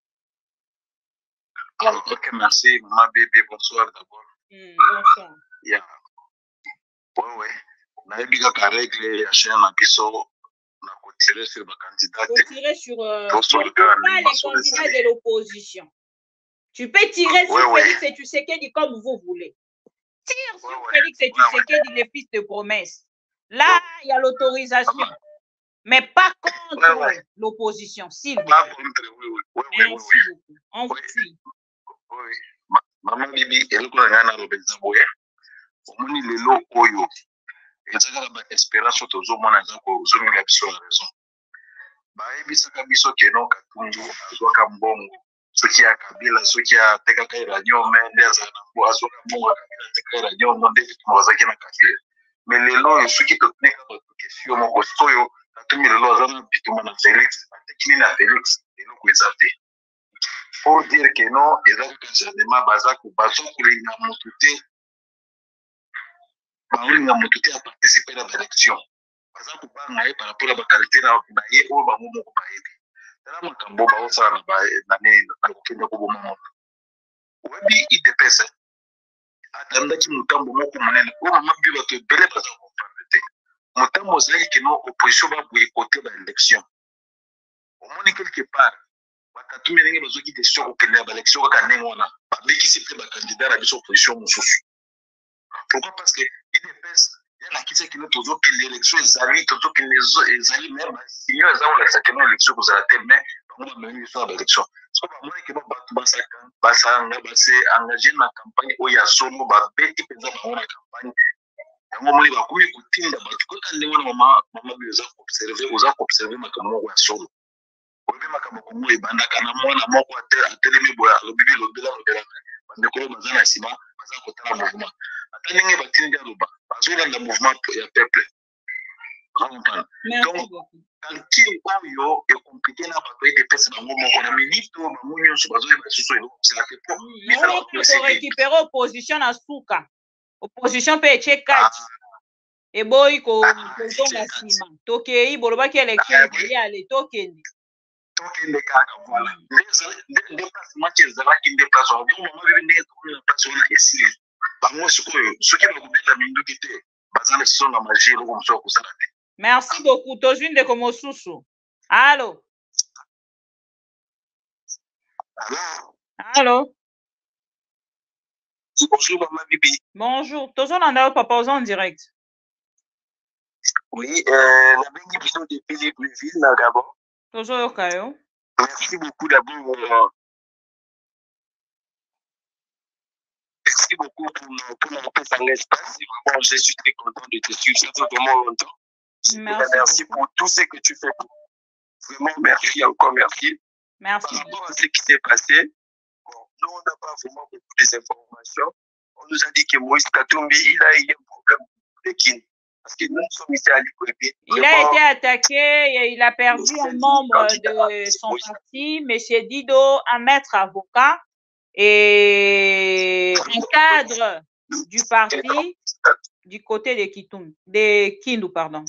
H: Ok, merci maman bébé, bonsoir d'abord.
A: Bonsoir.
H: Yeah. Ouais. nayebi kaka règle ya chaîne na biso na kotirer sur bacandidat
A: tirer sur pas les candidats de l'opposition. Tu peux tirer sur Félix et Tshisekedi comme vous voulez. Tire sur Félix et Tshisekedi, les fils de promesse. Là, il y a l'autorisation. Mais pas contre l'opposition, s'il vous plaît.
H: Pas contre,
A: Merci beaucoup. On vous suit.
H: Oui. Maman Bibi, eloko na ngana lobeza boye. Omoni lelo oyo. ezaka ba espérance tozomona eza kozomela biso la raison bayebisaka biso keno Katumbi azwaka mbongo soki ya Kabila soki atekaka iranium nde azala na mbo azwaka mbongo ya Kabila atekaka iranium nde bituma bazalaki na Kabila mais lelo oyo soki totuneka bato question moko sikoyo Katumbi lelo aza na bituma na Félix atekili na Félix eloko eza te pour dire que non ezaka concernema baza kolinga motu te baolinga motu te aparticipe na baélection baza kobanga ye par rapport à bakalite na ye oyo bango moko bayebi tala makambo baosala na kokende koboma moto oyebi IDPS atandaki motambo moko monene oyo mama bi bato ebele baza kofande te motambo ozalaki keno opposition baboyikote baélection omoni quelque part Katumbi ndenge bazwaki décision kokende ya baélection kaka ndenge wana babikisi mpe bakandidat na biso opposition mosusu. Pourquoi? Parce que IDPS il y a qui sait que nous autres l'élection ezali tout que les ezali même signaux ezali la second élection vous allez mais on va mener sur l'élection parce que moi que basa engagé na campagne oya solo ba beti penza ba na campagne yango moi ba komi kutinda ba ko kande wana mama bi oza observer makambo ya solo obi makambo kongo ebanda kana mwana moko atelemi boya lobibi lobela ndeko bazana sima baza kotala mouvement atandenge batindi aloba bazolanda mouvement ya peuple. Donc calcul oyo est compliqué na bato IDPS bango moko na minute bango nyonso bazoyeba susu elokosala te
A: pour récupérer opposition na suka opposition mpe etie kati eboyi kozonga nsima tokei bolobaki élection ezali ale tokende
H: kaka voilà nde place match ezalaki nde place wana mama bibi ndenge tokomona place wana esili bango sikoyo soki bakobeta minduki te baza na siso na magie eloko mosusu ya kosala te.
A: Merci beaucoup tozwi ndeko mosusu allo allo
H: bonjour mama bibi.
A: Bonjour tozolanda yo papa oza en direct.
H: Oui nabengi bino depuis Libreville na Gabon.
A: Tozoyoka yo.
H: Merci beaucoup d'abord. Merci beaucoup pour mon espace. Bon, je suis très content de te suivre. Ça fait vraiment longtemps. Merci pour tout ce que tu fais Vraiment, merci encore, merci.
A: Merci.
H: Par rapport à ce qui s'est passé, bon, nous, on n'a pas vraiment beaucoup d'informations. On nous a dit que Moïse Katumbi, il a eu un problème de Guinée. Parce que nous sommes ici à Libreville.
A: Il a été attaqué et il a perdu un membre de son parti, M. Dido, un maître avocat et un cadre du parti du côté de Kindu, pardon.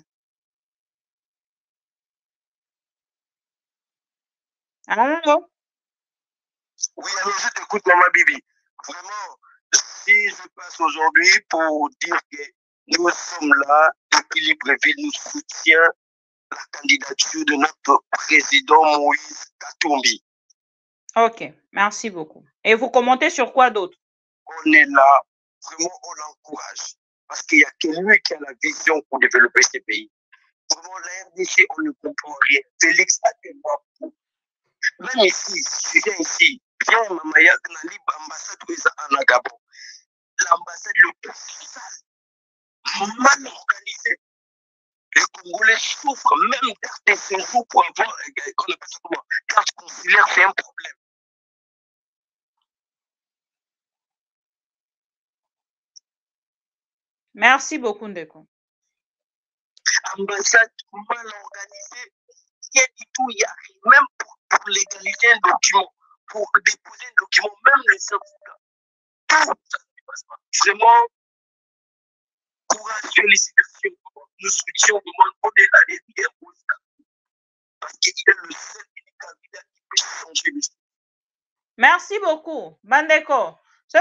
A: Allô?
H: Oui, alors je t'écoute, Maman Bibi. Vraiment, si je passe aujourd'hui pour dire que nous sommes là, depuis Libreville, nous soutenons la candidature de notre président Moïse Katumbi.
A: Ok, merci beaucoup. Et vous commentez sur quoi d'autre?
H: On est là, vraiment, on l'encourage. Parce qu'il n'y a que lui qui a la vision pour développer ces pays. Vraiment, la RDC, on ne comprend rien. Félix a tellement. Même ici, je viens ici, bien Mamaya, l'ambassade en Gabon. L'ambassade le plus sale, mal organisée. Les Congolais souffrent, même carte de séjour pour avoir carte consulaire, c'est un problème.
A: Merci beaucoup, Ndeko.
H: Ambassade mal organisée, il y a du tout, il y a même pour légaliser un document, pour déposer un document, même les certificats. Tout ça ne passe pas. Vraiment, courage, félicitations. Nous soutiens au-delà des guerres parce qu'il est le seul candidat qui peut changer l'histoire.
A: Merci beaucoup, Bandeko.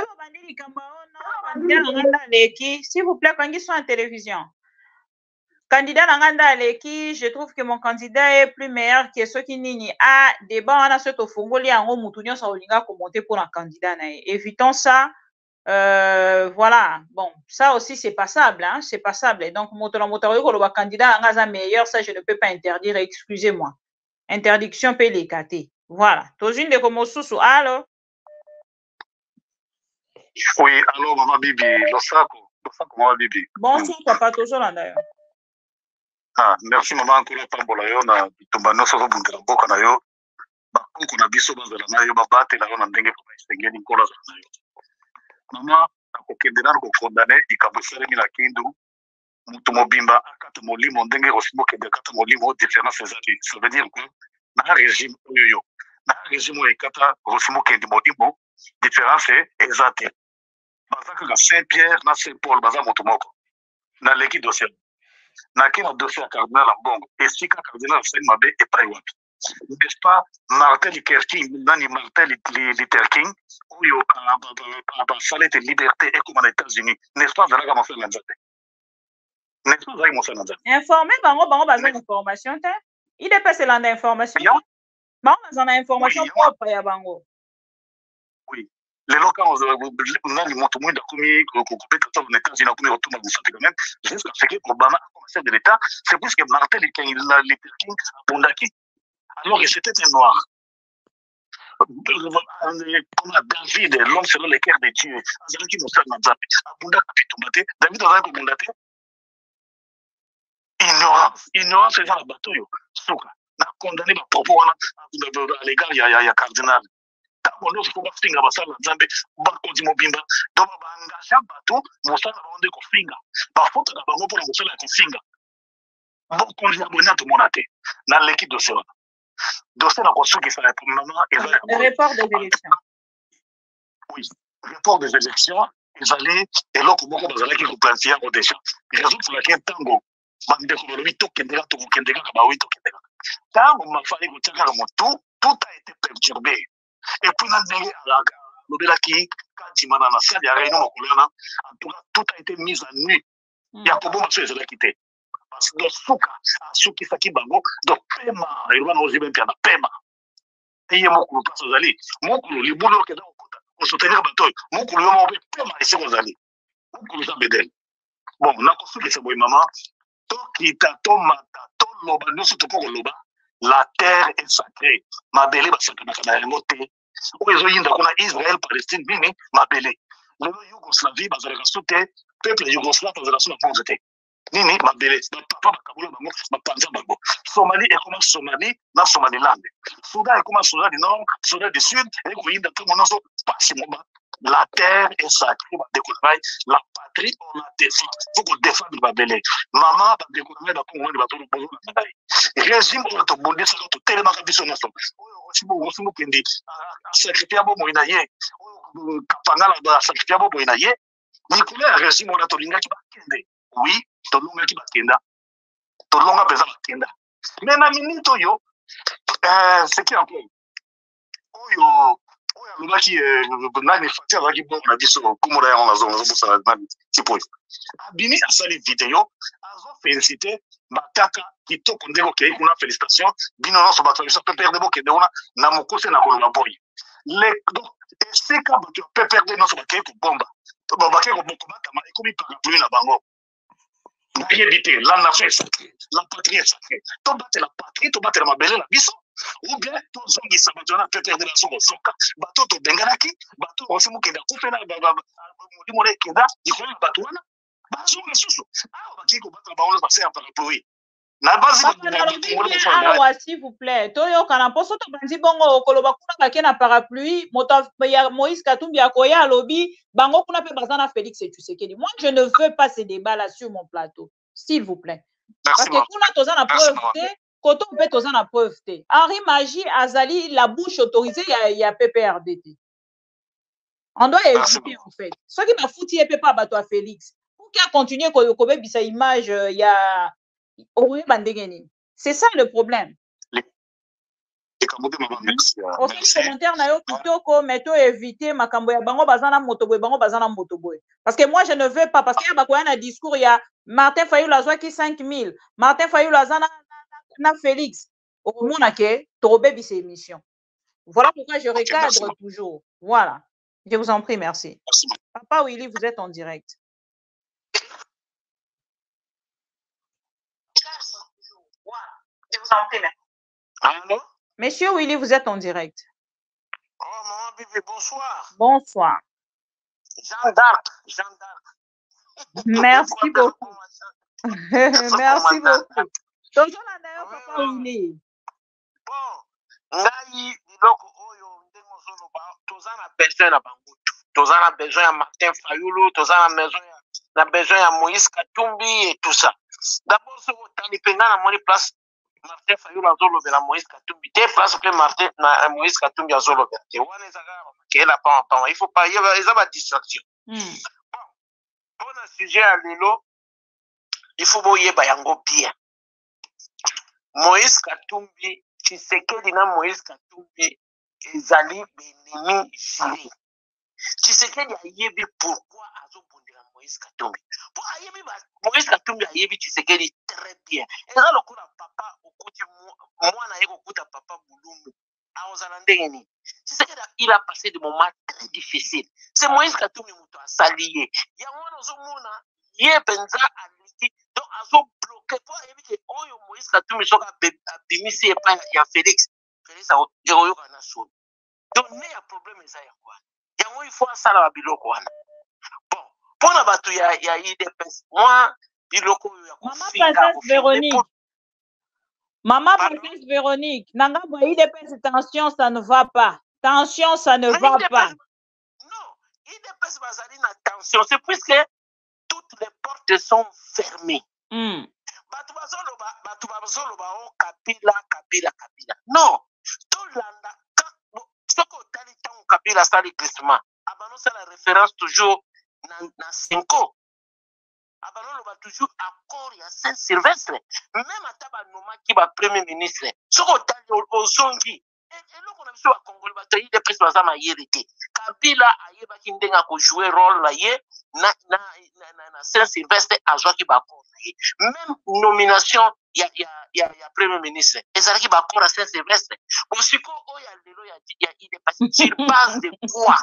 A: S'il vous plaît, quand ils sont en télévision. Candidat Nanganda Aleki, je trouve que mon candidat est plus meilleur que ceux qui nini. Ah, débat, on a ce tofongoli en haut, moutounion, ça olinga commenter pour un candidat. Évitons ça. Voilà. Bon, ça aussi, c'est passable. Hein? C'est passable. Donc, le candidat Nangasa meilleur, ça, je ne peux pas interdire. Excusez-moi. Interdiction peut l'écarter. Voilà. Tojine de Komosusu. Allô?
H: Oui, allô, Maman Bibi. Losako, Maman Bibi.
A: Bonsoir, papa, toujours là d'ailleurs.
H: Ah, merci maman nkula pambola yo na bitumba nyonso ozobundela mboka na yo bakoko na biso bazala na yo babatela yo na ndenge koma esengeli nkolo azala na yo mama akokende nano kokondane likambo esalemi na Kindu moto mobimba akata molimo ndenge osimokende akata molimo différence ezali ça veut dire quoi na régime oyo na régime oyo ekata osimokende molimo différence eza te baza kaka Saint-Pierre na Saint-Paul baza moto moko na leki dossier Naki na dossier à cardinal en bongo. Et si cardinal Saint Mabé est pas yopi. N'est-ce pas Martin Luther King, Nani Martin Luther King, où il y a salé de liberté et comme aux États-Unis. N'est-ce pas Zalaga Monsel Nanzate? N'est-ce pas Zalaga Monsel Nanzate?
A: Informé, bango besoin d'information, il est passé là d'information. Bango besoin d'information propre ya bango.
H: Oui. Les locaux, on a les motos moins d'accompagner, qu'on aux États-Unis, on a tout dans le quand même. Jusqu'à ce que Obama a commencé de l'État, c'est plus que Martin Luther King a Bondaki. Alors que c'était un noir. David, l'homme selon les cœurs de Dieu, Azalaki Moussa Nanzapi, Abunda Kapitombate, David Azalaki Bondate. Ignorance, c'est dans le bateau. Souka, n'a condamné par propos à l'égard, il y a cardinal. Tango faut pas finga basala nzambe bakonzi mobimba donc baengagea bato mosala baonde kofinga bafuta na bango mpona mosala ya kofinga bokonzi ya boye natomona te na leki dossier wana dossier na kosukisa ya mama eza
A: le report des élections.
H: Oui, report des élections ezali eloko moko bazalaki koplantie yango déjà raison pour laquelle ntango bandeko balobi tokende kaka tokokende kaka bawi tokende kaka ntango mafali kotia kaka motu tout a été perturbé. Et puis, tout a été mis en nu. Il y a beaucoup de choses qui ont quitté. Parce que Souka, Souki Saki Bango, donc Pema, il va nous dire bien Pema. Et il y a mon couple, mon couple, les boulots qui ont soutenir le bateau, mon couple, Pema, et c'est Rosali. Mon couple, ça m'aide. Bon, on a construit ce boy maman. Tokita, Tomata, Toloba, nous sommes pour Loba. La terre est sacrée. Ma belle, c'est que je suis moté. Israël, Palestine, ma belle. Le Yougoslavie, le peuple yougoslave, nini mabele papa bakabola bango bapanza bango Somalie ekoma Somalie na Somaliland Soudan ekoma Soudan du Nord Soudan du Sud ekoyinda ntango nyonso pasi moba la terre est sacrée badekolabai la patrie on la défend faut qu'on défende babele mama badekolabai bakongomani batolobozona ngai régime oyo tobundisaka totelemaka biso nyonso oyo osimokende asakrifia bomoi na ye oyo kapangala basakrifia bomoi na ye likolo ya régime oyo tolingaki bakende oui tolongaki bakenda tolonga mpenza bakenda me na minute oyo seki encore oyo alobaki nani fati azalaki bongo na biso komona yango nazobosana nani tipo oyo abimi asali video azofélicite bataka kitoko ndenge okei kuna félicitation bino nyonso bato ya biso pperde bokende kuna na mokuse na koloba boye donc esika bato ya pperde nyonso bakei kobomba bakei kobatama ekomi parapluie na bango nayebi te la nation est sacrée la patrie est sacrée tobatela patrie tobatela mabele na biso ou bien tozongisa bato wana pperde na soko soka bato tobenganaki bato osimokende akufena molimo na ekenda likolo ya bato wana bazonga susu awa bakei kobatela bango base ya parapluie na basi
A: awa s'il vous plaît toyokana mposo tobandi bongo koloba kuna bake na parapluie moto ya Moïse Katumbi akoya alobi bango kuna pe baza na Félix Tshisekedi. Moi je ne veux pas ces débats là sur mon plateau s'il vous plaît. Parce que kuna toza na preuve te koto pe toza na preuve te. Henri Magie azali la bouche autorisée ya PPRD. On doit éviter en fait. Ceux qui m'a foutu et pas bato à Félix. Pour qu'il continue kobe bisa image ya c'est ça le problème. Aussi commentaire na yo kitoko mais to éviter makambo ya bango bazana motoboy bango bazana motoboy parce que moi je ne veux pas parce qu'il y a bakoya na discours il y a Martin Fayulu azwa ki 5000 Martin Fayulu azana na Félix au mona ke tobe bi ces émissions. Voilà pourquoi je recadre toujours. Voilà. Je vous en prie, merci. Papa Willy, vous êtes en direct. Je vous en prie, merci.
H: Allô?
A: Monsieur Willy, vous êtes en direct.
G: Oh, maman Bibi, bonsoir.
A: Bonsoir.
G: Jeanne d'Arc.
A: Merci beaucoup. Merci beaucoup. Toujours là d'ailleurs, Papa Willy.
G: Bon, ngai biloko oyo ndenge ozoloba tozana besoin na bango. Tozana besoin ya Martin Fayulu, tozana besoin ya Moïse Katumbi et tout ça. D'abord, ce que tu as moni place Martin Fayulu azolobela Moïse Katumbi. Te place que Martin Moïse Katumbi azolobela. Te wana ezaka kela pa. Il faut pas y avoir distraction. Bon, pour le sujet à l'élo, il faut boyeba yango bien. Moïse Katumbi, Tshisekedi na Moïse Katumbi ezali benemi jiri. Tshisekedi ayebi pourquoi azobondela Moïse Katumbi. Pour ayebi Moïse Katumbi ayebi Tshisekedi très bien. Eza lokola papa okuti mwana ye kokuta papa Bulumu. Aozala ndenge ni. Tshisekedi il a passé des moments très difficiles. C'est Moïse Katumbi muto asali ye. Ya mwana ozomona ye penza aliki donc azo bloquer pour ayebi ke oyo Moïse Katumbi soka abimisi epa ya Félix. Félix aoyoka na solo. Donc ne ya problème eza ya kwa. Il faut asala ba biloko wana. Bon, pona batu ya IDPS, moi biloko ya
A: Maman Princesse Véronique, nanga ba IDPS tension ça ne va pas. Tension ça ne va pas.
G: Non, IDPS bazali na tension, c'est puisque toutes les portes sont fermées. Batu bazoloba o Kabila. Non, to landa soko tali tango Kabila sali glissement. Abano c'est la référence toujours na Cinco. Abano va toujours accord ya Saint-Sylvestre. Même ataba noma ki ba premier ministre. Soko tali ozongi. Et là on a vu à Congo le bataille de presse bazama yérité. Kabila ayeba ki ndenga ko jouer rôle la ye na Saint-Sylvestre azwa ki ba accord. Même nomination ya premier ministre. Ezalaki ba accord à Saint-Sylvestre. Bosiko oya lelo ya il est passé sur base de quoi?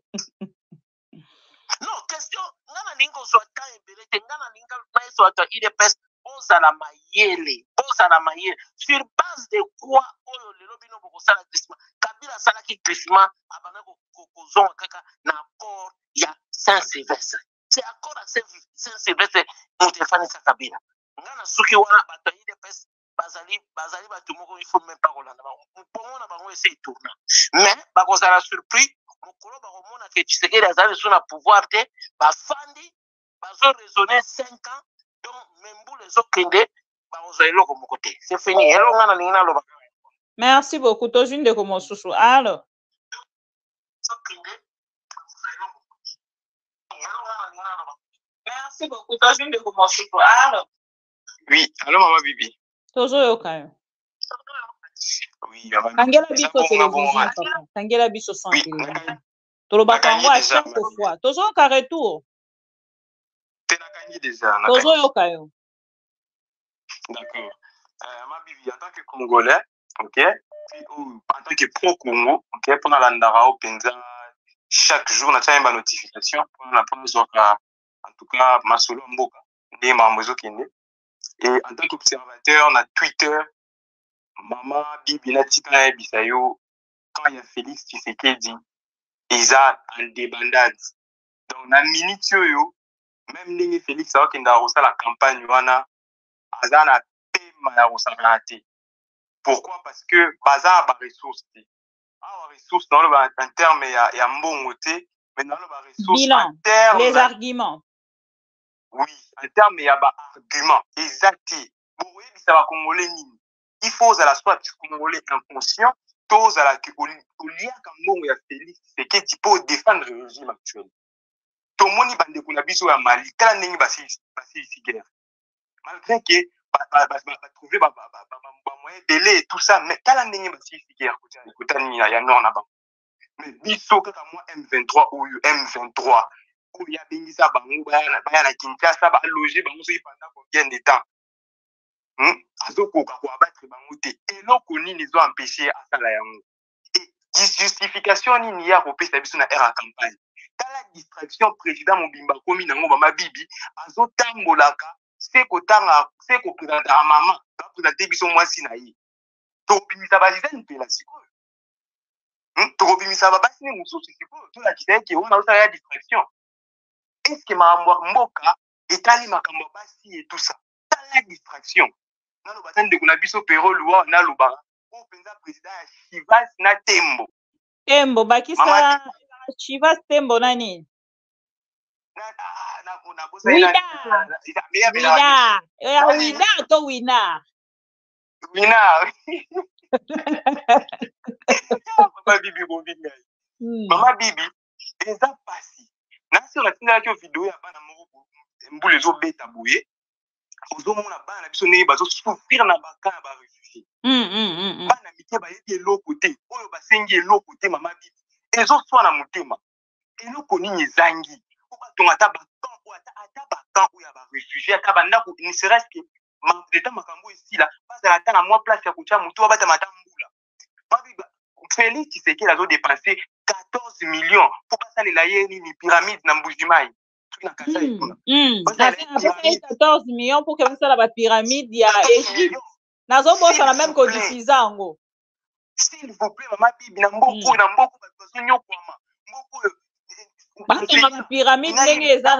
G: Non, question, ngana ningo swata ebelete, ngana ninga na swata il est passé ozala mayele. Sur base de quoi oyo lelo bino bokosala glissement? Kabila salaki glissement abana ko zonga kaka na accord ya Saint-Sylvestre.
I: c'est encore assez Sylvestre Montefani Sakabila. Ngana suki wana bato yi depes bazali bato moko il faut même pas rolanda pour on a bango essayer tourner mais ba ko sala surpris mokolo ba ko mona ke Tshisekedi azali sur na pouvoir te ba fandi bazo raisonner 5 ans donc membu les okende ba ko zelo ko mokote c'est fini hello ngana lingina loba.
A: Merci beaucoup tojune de komo susu alors merci beaucoup tojune de komo susu alors
J: oui allô maman Bibi
A: tozoyoka yo
J: oui maman
A: kangela biso télévision papa kangela biso sans télévision tolobaka yango à chaque fois tozoyoka retour
J: tenakangi déjà
A: tozoyoka yo
J: d'accord maman Bibi en tant que Congolais ok puis en tant que pro-Congo ok pour nalandaka o penza chaque jour na tia ba notification pour na pozwaka en tout cas masolo mboka ndé mambo ezokende et en tant qu'observateur na Twitter maman Bibi na tika na yebisa yo quand il y a Félix Tshisekedi eza en débandade donc na minute oyo même ndenge Félix akokenda kosala campagne wana aza na pema ya kosala te. Pourquoi? Parce que baza ba ressources te ressources dans le terme ya mbongo te mais dans le ressources
A: bilan,
J: en terme
A: les arguments
J: oui en terme ya ba argument exact bon oui ça va congolais nini il faut à la soit congolais inconscient tous à la que au lien comme mbongo ya Félix c'est que tu peux défendre le régime actuel to moni bande kuna biso ya Mali kala ndenge basi guerre malgré que trouver moyen délai et tout ça mais kala ndenge basi guerre côté ni ya nord na ba mais biso kaka moi M23 ou M23 où il y a bingisa bango baya na Kinshasa ba loger bango so pendant combien de temps azokoka ko abattre bango te eloko nini zo empêcher asala yango et justification nini ya kopesa biso na era campagne tala distraction président Mobimba komi nango mama Bibi azotambolaka c'est ko présenter maman ba présenter biso mwasi na ye to bimisa ba dizaine pe la sikoyo to bimisa ba basi ne mususu sikoyo to la kiseke on a ya distraction est-ce que mboka etali makambo basi et tout ça tala distraction nalo batande kuna biso pero luwa na lubara o penza président ya Chivas na Tembo
A: bakisa Chivas Tembo nani Wina to wina
J: Mama Bibi bombinga Mama Bibi eza pasi na sur la tinda yo vidéo ya bana moko mbule zo beta boye ozomona bana biso ndenge bazo souffrir na baka ba réfugié bana mike ba yedi eloko te oyo basengi eloko te Mama Bibi ezo swa na motema eloko nini ezangi ko batonga ta bakan ou ya ba réfugié ata bandako ne serait-ce que l'état makambo ici là pas à la temps à moi place ya kucha mutu abata matambula babi Félix Tshisekedi a dépensé 14 millions pour passer les layers ni pyramide na Mbujimai tout na kasa et tout
A: 14 millions pour que ça la pyramide ya Égypte nazo bossa la même codifiza ngo
J: s'il vous plaît Mama Bibi na mboko bazo nyokwama mboko
A: la pyramide ndenge eza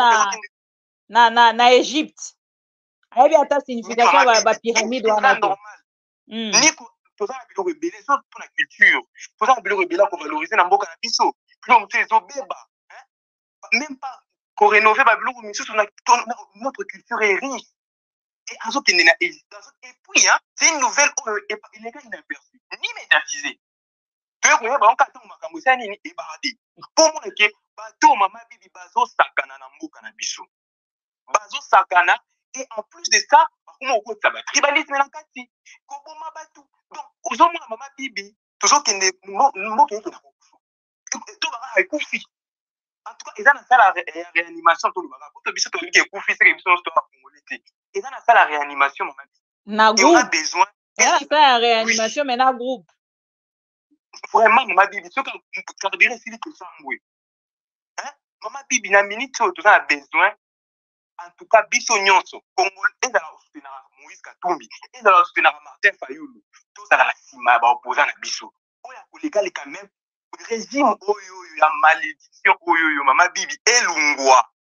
A: na Égypte ayebi ata signification ba pyramide wana to
J: niko tozala biloko ebele so mpona culture tozala biloko ebele ko valoriser na mboka na biso biloko mosusu ezobeba même pas korénover babiloko misusu notre culture est riche et azokende na et puis c'est une nouvelle il est inaperçue ni médiatisée toyekoyeba bango kaka ntango makambo esala nini ebaka te mpo mona ke bato Mama Bibi bazosakana na mboka na biso bazosakana et en plus de ça bakoma okotisa batribalisme na kati koboma bato donc ozomona Mama Bibi tozokende mboka yeke na kokufa to baka ekufi en tout cas eza na sala ya réanimation tolobaka poto biso tolingi ekufi seke biso nyonso toa bakongole te eza na sala ya réanimation Mama Bibi
A: na groupe
J: on a besoin
A: eza na sala ya réanimation mais na groupe
J: vraiment Mama Bibi soki carburant esili tosambwe Mama Bibi na minute oyo toza na besoin en tout cas biso nyonso Congolais ezala soutenir Moïse Katumbi ezala soutenir Martin Fayulu tozala na nsima ya baopposant na biso oyo akolekaleka même régime oyo ya malédiction oyo Mama Bibi elungwa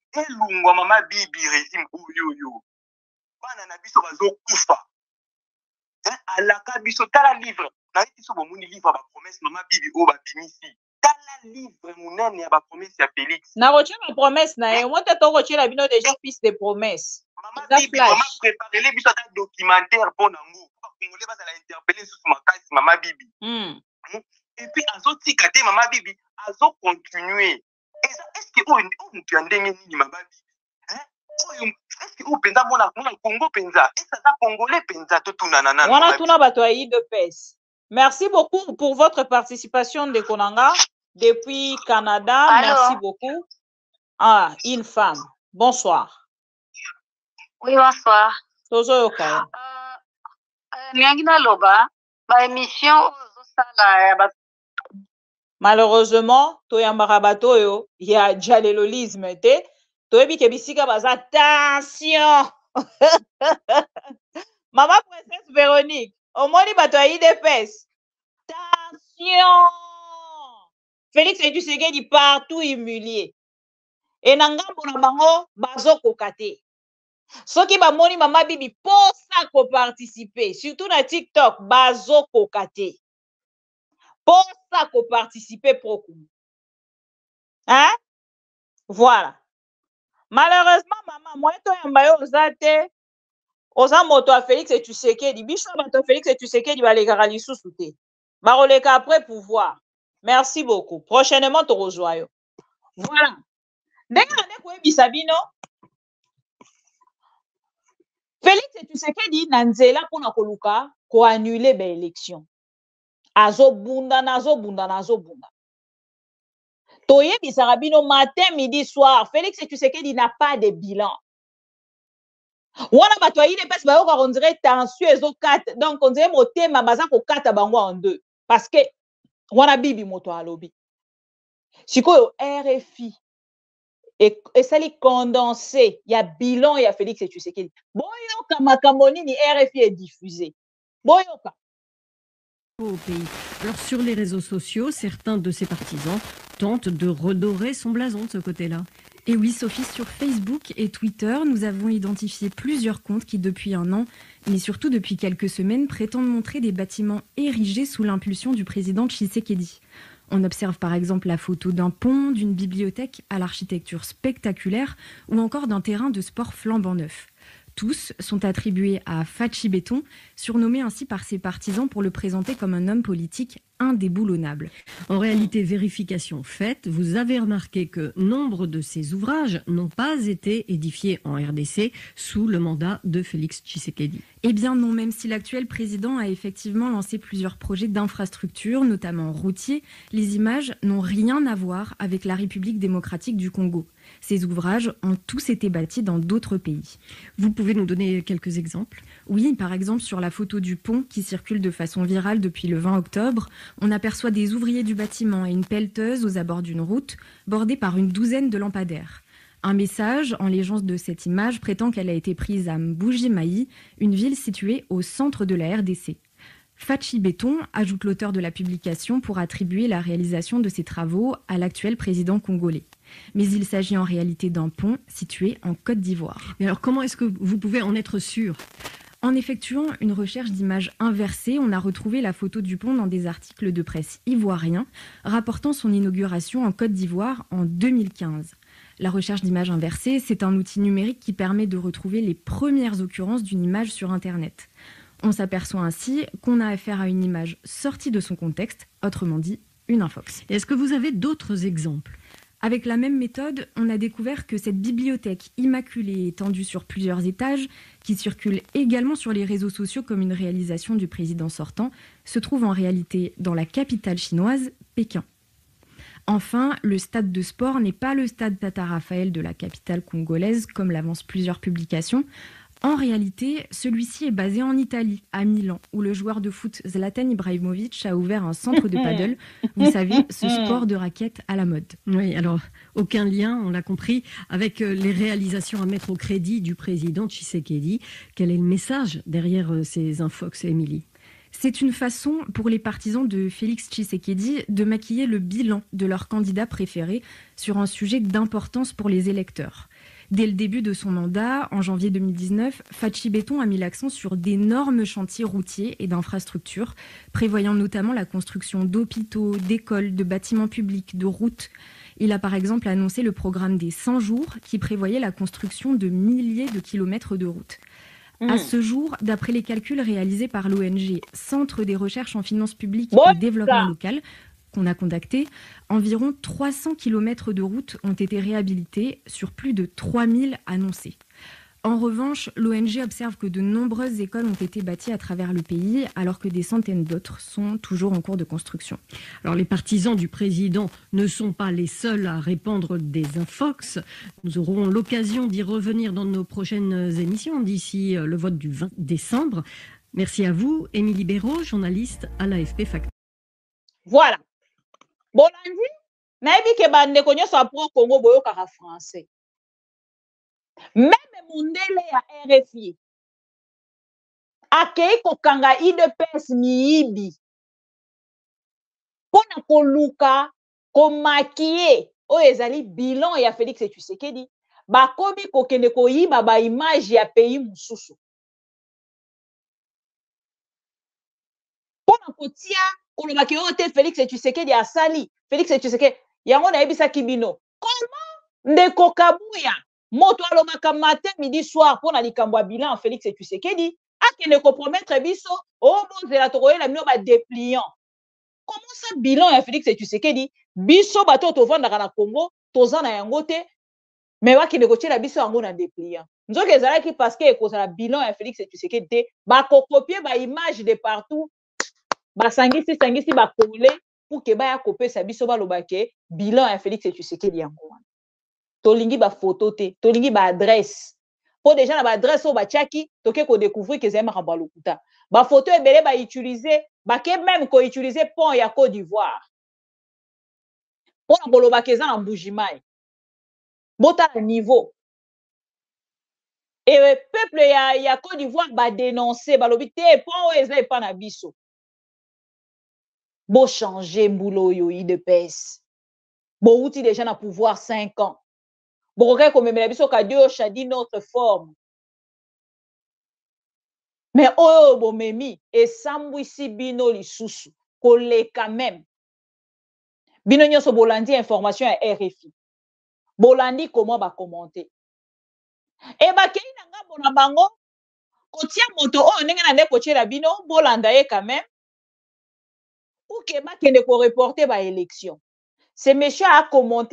J: elungwa mama bibi régime oyoyo bana na biso bazokufa alaka biso tala livre nayebi biso bomoni livre ya bapromese mama bibi oyo babimisi tala livre monene ya bapromese ya Félix
A: nakotia bapromese na ye mo te tokotiela bino déjà piste de promesse
J: mama bibi mama préparele biso ata documentaire mpo nango bakongole bazala interpele susu makasi mama bibi et puis azotika te mama bibi azocontinue eza estce oyo moto ya ndenge nini mama bibi oyo estce oyo mpenza mona Congo mpenza ese aza congolais mpenza totunana nano
A: wana tuna bato ya IDPS. Merci beaucoup pour votre participation de Konanga depuis Canada.
K: Allô?
A: Merci beaucoup. Ah, une femme. Bonsoir.
K: Oui, bonsoir.
A: Tozo yoka.
K: Niangi naloba ba émission ozosala
A: malheureusement toyambaka bato oyo ya jalelolisme te toyebi ke bisika baza tension. Mama princesse Véronique omoni bato ya IDPS tension. Félix Tshisekedi partout humilié et na ngambo na bango bazokoka te soki bamoni mama bibi posa koparticipe surtout na TikTok bazokoka te posa koparticipe prokumu hein? Voilà, malheureusement mama moi toyamba yo oza te oza moto ya Félix Tshisekedi biso bato ya Félix Tshisekedi balekaka lisusu te bakoleka après pouvoir. Merci beaucoup. Prochainement tokozwa yo. Voilà, ndenge ane koyebisa bino Félix Tshisekedi na nzela mpona koluka koannule baélection azobunda toyebisaka bino matin midi soir Félix Tshisekedi n'a pas de bilan wana bato ya IDPS bayoka on dirait tension ezokata donc on dirait motema baza kokata bango en deux parce que wana bibi moto alobi sikoyo RFI esali condensé ya bilan ya Félix Tshisekedi boyoka makambo nini RFI est diffusé boyoka
L: au pays. Alors sur les réseaux sociaux, certains de ses partisans tentent de redorer son blason de ce côté-là. Et oui, Sophie, sur Facebook et Twitter, nous avons identifié plusieurs comptes qui, depuis un an, mais surtout depuis quelques semaines, prétendent montrer des bâtiments érigés sous l'impulsion du président Tshisekedi. On observe par exemple la photo d'un pont, d'une bibliothèque à l'architecture spectaculaire ou encore d'un terrain de sport flambant neuf. Tous sont attribués à Fachi Béton, surnommé ainsi par ses partisans pour le présenter comme un homme politique indéboulonnable.
M: En réalité, vérification faite, vous avez remarqué que nombre de ces ouvrages n'ont pas été édifiés en RDC sous le mandat de Félix Tshisekedi.
L: Eh bien non, même si l'actuel président a effectivement lancé plusieurs projets d'infrastructures, notamment routiers, les images n'ont rien à voir avec la République démocratique du Congo. Ces ouvrages ont tous été bâtis dans d'autres pays.
M: Vous pouvez nous donner quelques exemples ?
L: Oui, par exemple sur la photo du pont qui circule de façon virale depuis le 20 octobre, on aperçoit des ouvriers du bâtiment et une pelleteuse aux abords d'une route, bordée par une douzaine de lampadaires. Un message en légende de cette image prétend qu'elle a été prise à Mbuji-Mayi, une ville située au centre de la RDC. Fachi Béton, ajoute l'auteur de la publication, pour attribuer la réalisation de ces travaux à l'actuel président congolais. Mais il s'agit en réalité d'un pont situé en Côte d'Ivoire.
M: Mais alors comment est-ce que vous pouvez en être sûr ?
L: En effectuant une recherche d'images inversées, on a retrouvé la photo du pont dans des articles de presse ivoiriens rapportant son inauguration en Côte d'Ivoire en 2015. La recherche d'images inversées, c'est un outil numérique qui permet de retrouver les premières occurrences d'une image sur Internet. On s'aperçoit ainsi qu'on a affaire à une image sortie de son contexte, autrement dit, une infox.
M: Est-ce que vous avez d'autres exemples ?
L: Avec la même méthode, on a découvert que cette bibliothèque immaculée étendue sur plusieurs étages, qui circule également sur les réseaux sociaux comme une réalisation du président sortant, se trouve en réalité dans la capitale chinoise, Pékin. Enfin, le stade de sport n'est pas le stade Tata Raphaël de la capitale congolaise, comme l'avancent plusieurs publications. En réalité, celui-ci est basé en Italie, à Milan, où le joueur de foot Zlatan Ibrahimovic a ouvert un centre de paddle. Vous savez, ce sport de raquette à la mode.
M: Oui, alors, aucun lien, on l'a compris, avec les réalisations à mettre au crédit du président Tshisekedi. Quel est le message derrière ces infox, Émilie ?
L: C'est une façon pour les partisans de Félix Tshisekedi de maquiller le bilan de leur candidat préféré sur un sujet d'importance pour les électeurs. Dès le début de son mandat, en janvier 2019, Fatshi Béton a mis l'accent sur d'énormes chantiers routiers et d'infrastructures, prévoyant notamment la construction d'hôpitaux, d'écoles, de bâtiments publics, de routes. Il a par exemple annoncé le programme des 100 jours qui prévoyait la construction de milliers de kilomètres de routes. À ce jour, d'après les calculs réalisés par l'ONG Centre des recherches en finances publiques et développement local, qu'on a contacté, environ 300 km de routes ont été réhabilités sur plus de 3000 annoncés. En revanche, l'ONG observe que de nombreuses écoles ont été bâties à travers le pays, alors que des centaines d'autres sont toujours en cours de construction.
M: Alors les partisans du président ne sont pas les seuls à répandre des infox. Nous aurons l'occasion d'y revenir dans nos prochaines émissions d'ici le vote du 20 décembre. Merci à vous, Émilie Béraud, journaliste à l'AFP Factor.
A: Voilà. Bolandi, nayebi ke bande konyo sa pro Congo boyo kaka français. Même mundele ya RFI akei kokanga IDPS miyibi pona koluka komakie oyo ezali bilan ya Félix Tshisekedi bakomi kokende koyiba ba image ya pays mususu pona kotia olobaki oyo te Félix Tshisekedi asali Félix Tshisekedi yango nayebisaki bino comment ndeko Kabuya moto alobaka matin midi soir pona likambo ya bilan Félix Tshisekedi akende kopromettre biso obozela tokoyela bino ba dépliant. Comment ça bilan ya Félix Tshisekedi biso bato tovandaka na Congo toza na yango te mais bakende kotiela biso yango na dépliant. Nzoki ezalaki parce que ekozala bilan ya Félix Tshisekedi te bakokopie ba image de partout basangisi ba congolais pour que baya kopesa biso balobake bilan ya Félix Tshisekedi yango. Tolingi ba photo te, tolingi ba adresse. Po déjà na ba adresse o ba tchaki, toke ko découvrir que zema kamba lokuta. Ba photo ebele ba utiliser, ba ke même ko utiliser pont ya Côte d'Ivoire. Po na koloba keza na Mbujimai. Bota na niveau. Et le peuple ya Côte d'Ivoire ba dénoncer, ba lobi te pont o eza pa na biso. Bo changer mbulo yo IDPS. Bo outil déjà na pouvoir 5 ans. Bon, comme biso ka Dieu chadi notre forme. Mais oh bon memi et sambwisi bino lisusu koleka même. Bino nyoso bolandi information à RFI. Bolandi comment ba commenter. Et ba kei nanga bona bango kotia moto o ndenge na ndeko tiela bino bolanda ye quand même. Pour que ba kende ko reporter ba élection. Ce monsieur a commenté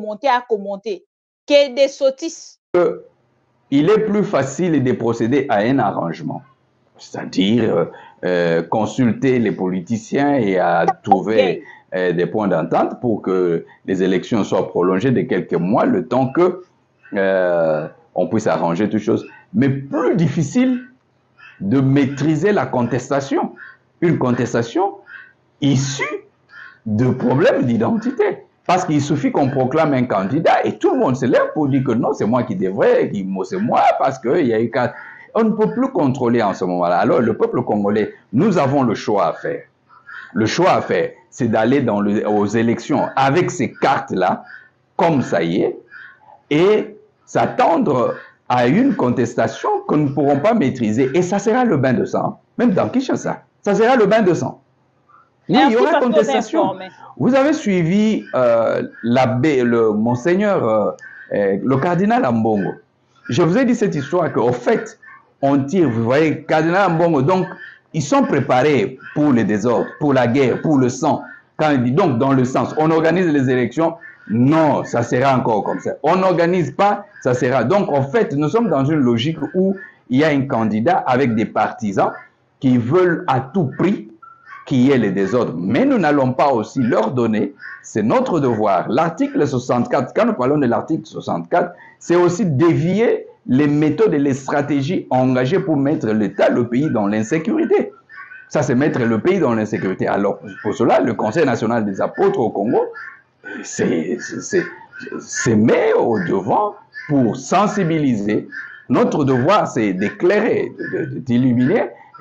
A: que des sottises.
B: Il est plus facile de procéder à un arrangement, c'est-à-dire consulter les politiciens et à trouver des points d'entente pour que les élections soient prolongées de quelques mois, le temps que on puisse arranger toutes choses. Mais plus difficile de maîtriser la contestation. Une contestation issue de problèmes d'identité. Parce qu'il suffit qu'on proclame un candidat et tout le monde se lève pour dire que non, c'est moi qui devrais, c'est moi, parce qu'il y a eu... On ne peut plus contrôler en ce moment-là. Alors, le peuple congolais, nous avons le choix à faire. Le choix à faire, c'est d'aller aux élections avec ces cartes-là, comme ça y est, et s'attendre à une contestation que nous ne pourrons pas maîtriser. Et ça sera le bain de sang. Même dans Kinshasa, ça sera le bain de sang. Oui, il y aura contestation. Vous avez suivi l'abbé, le monseigneur, le cardinal Ambongo. Je vous ai dit cette histoire qu'au fait, on tire, vous voyez, cardinal Ambongo, donc ils sont préparés pour les désordres, pour la guerre, pour le sang. Quand il dit donc dans le sens, on organise les élections, non, ça sera encore comme ça. On n'organise pas, ça sera. Donc en fait, nous sommes dans une logique où il y a un candidat avec des partisans qui veulent à tout prix qu'il y ait les désordres. Mais nous n'allons pas aussi leur donner, c'est notre devoir. L'article 64, quand nous parlons de l'article 64, c'est aussi dévier les méthodes et les stratégies engagées pour mettre l'État, le pays dans l'insécurité. Ça, c'est mettre le pays dans l'insécurité. Alors, pour cela, le Conseil national des apôtres au Congo c'est met au devant pour sensibiliser. Notre devoir, c'est d'éclairer, d'illuminer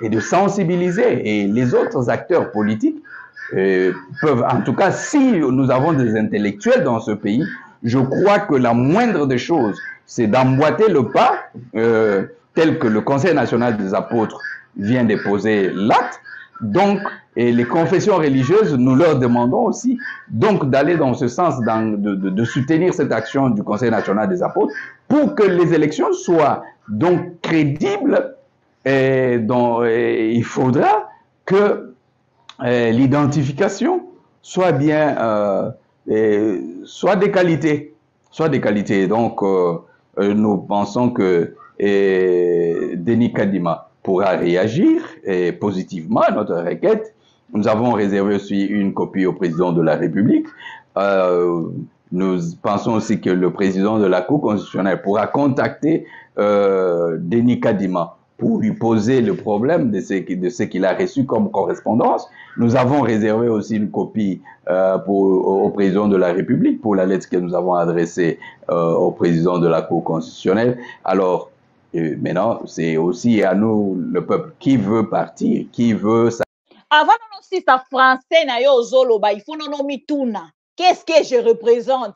B: et de sensibiliser. Et les autres acteurs politiques peuvent, en tout cas, si nous avons des intellectuels dans ce pays, je crois que la moindre des choses, c'est d'emboîter le pas, tel que le Conseil national des apôtres vient déposer l'acte. Donc, et les confessions religieuses, nous leur demandons aussi donc d'aller dans ce sens, de soutenir cette action du Conseil national des apôtres pour que les élections soient donc crédibles. Et il faudra que l'identification soit bien, soit de qualité, Donc, nous pensons que Denis Kadima pourra réagir positivement à notre requête. Nous avons réservé aussi une copie au président de la République. Nous pensons aussi que le président de la Cour constitutionnelle pourra contacter Denis Kadima pour lui poser le problème de ce qu'il a reçu comme correspondance. Nous avons réservé aussi une copie au président de la République pour la lettre que nous avons adressée au président de la Cour constitutionnelle. Alors, maintenant, c'est aussi à nous, le peuple, qui veut partir, qui veut...
A: Avant aussi, ça français, na yo zoloba, il faut non mituna. Qu'est-ce que je représente?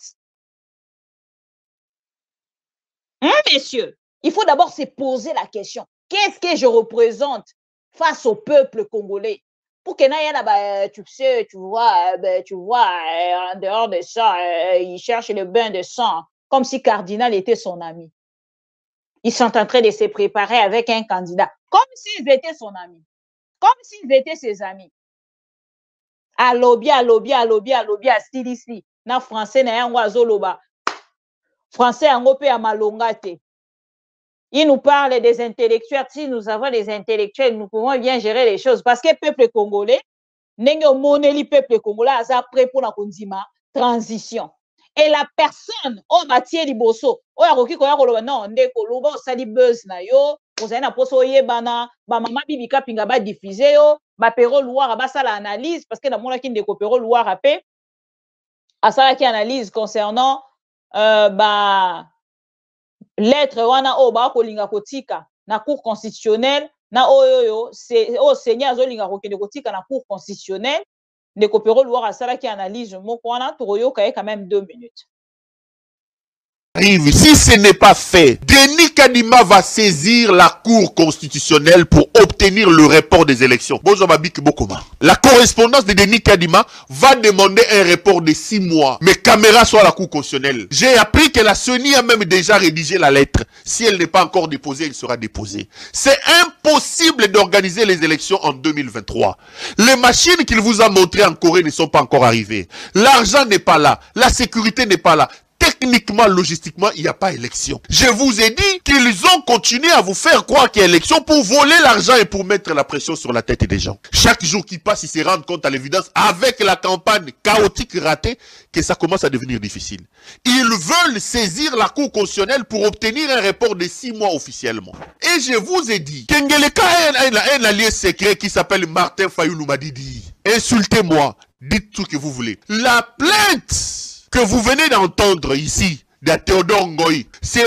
A: Messieurs, il faut d'abord se poser la question. Qu'est-ce que je représente face au peuple congolais? Pour que tu sais, tu vois, en dehors de ça, il cherche le bain de sang, comme si Cardinal était son ami. Ils sont en train de se préparer avec un candidat, comme s'ils étaient son ami, comme s'ils étaient ses amis. Alobi, style ici. Na français, na yango azoloba. Français, yango pe ya malongate. Il nous parle des intellectuels. Si nous avons des intellectuels, nous pouvons bien gérer les choses. Parce que le peuple congolais, le peuple congolais a prêt pour la transition. Et la personne, Mathieu Liboso, non, ndeko sali buzz na yo, ozana poso yebana, ba mama bibika pinga ba diffuser yo, ba pero loire ba sala analyse parce que na mona ki ndeko pero loire apé asala ki analyse concernant ba lettre wana o ba ko linga kotika na cour constitutionnelle na oyoyo c'est o seigneur zo linga ko kende kotika na cour constitutionnelle. Les coopéraux loire à ça qui analyse mon point quand même 2 minutes.
N: Si ce n'est pas fait, Denis Kadima va saisir la Cour constitutionnelle pour obtenir le report des élections. La correspondance de Denis Kadima va demander un report de 6 mois. Mais caméra soit la Cour constitutionnelle. J'ai appris que la CENI a même déjà rédigé la lettre. Si elle n'est pas encore déposée, elle sera déposée. C'est impossible d'organiser les élections en 2023. Les machines qu'il vous a montrées en Corée ne sont pas encore arrivées. L'argent n'est pas là. La sécurité n'est pas là. Techniquement, logistiquement, il n'y a pas élection. Je vous ai dit qu'ils ont continué à vous faire croire qu'il y a élection pour voler l'argent et pour mettre la pression sur la tête des gens. Chaque jour qui passe, ils se rendent compte à l'évidence, avec la campagne chaotique ratée, que ça commence à devenir difficile. Ils veulent saisir la Cour constitutionnelle pour obtenir un report de 6 mois officiellement. Et je vous ai dit, Kengeleka a un allié secret qui s'appelle Martin Fayoulou Madidi. Insultez-moi, dites tout ce que vous voulez. La plainte que vous venez d'entendre ici, de Théodore Ngoï, c'est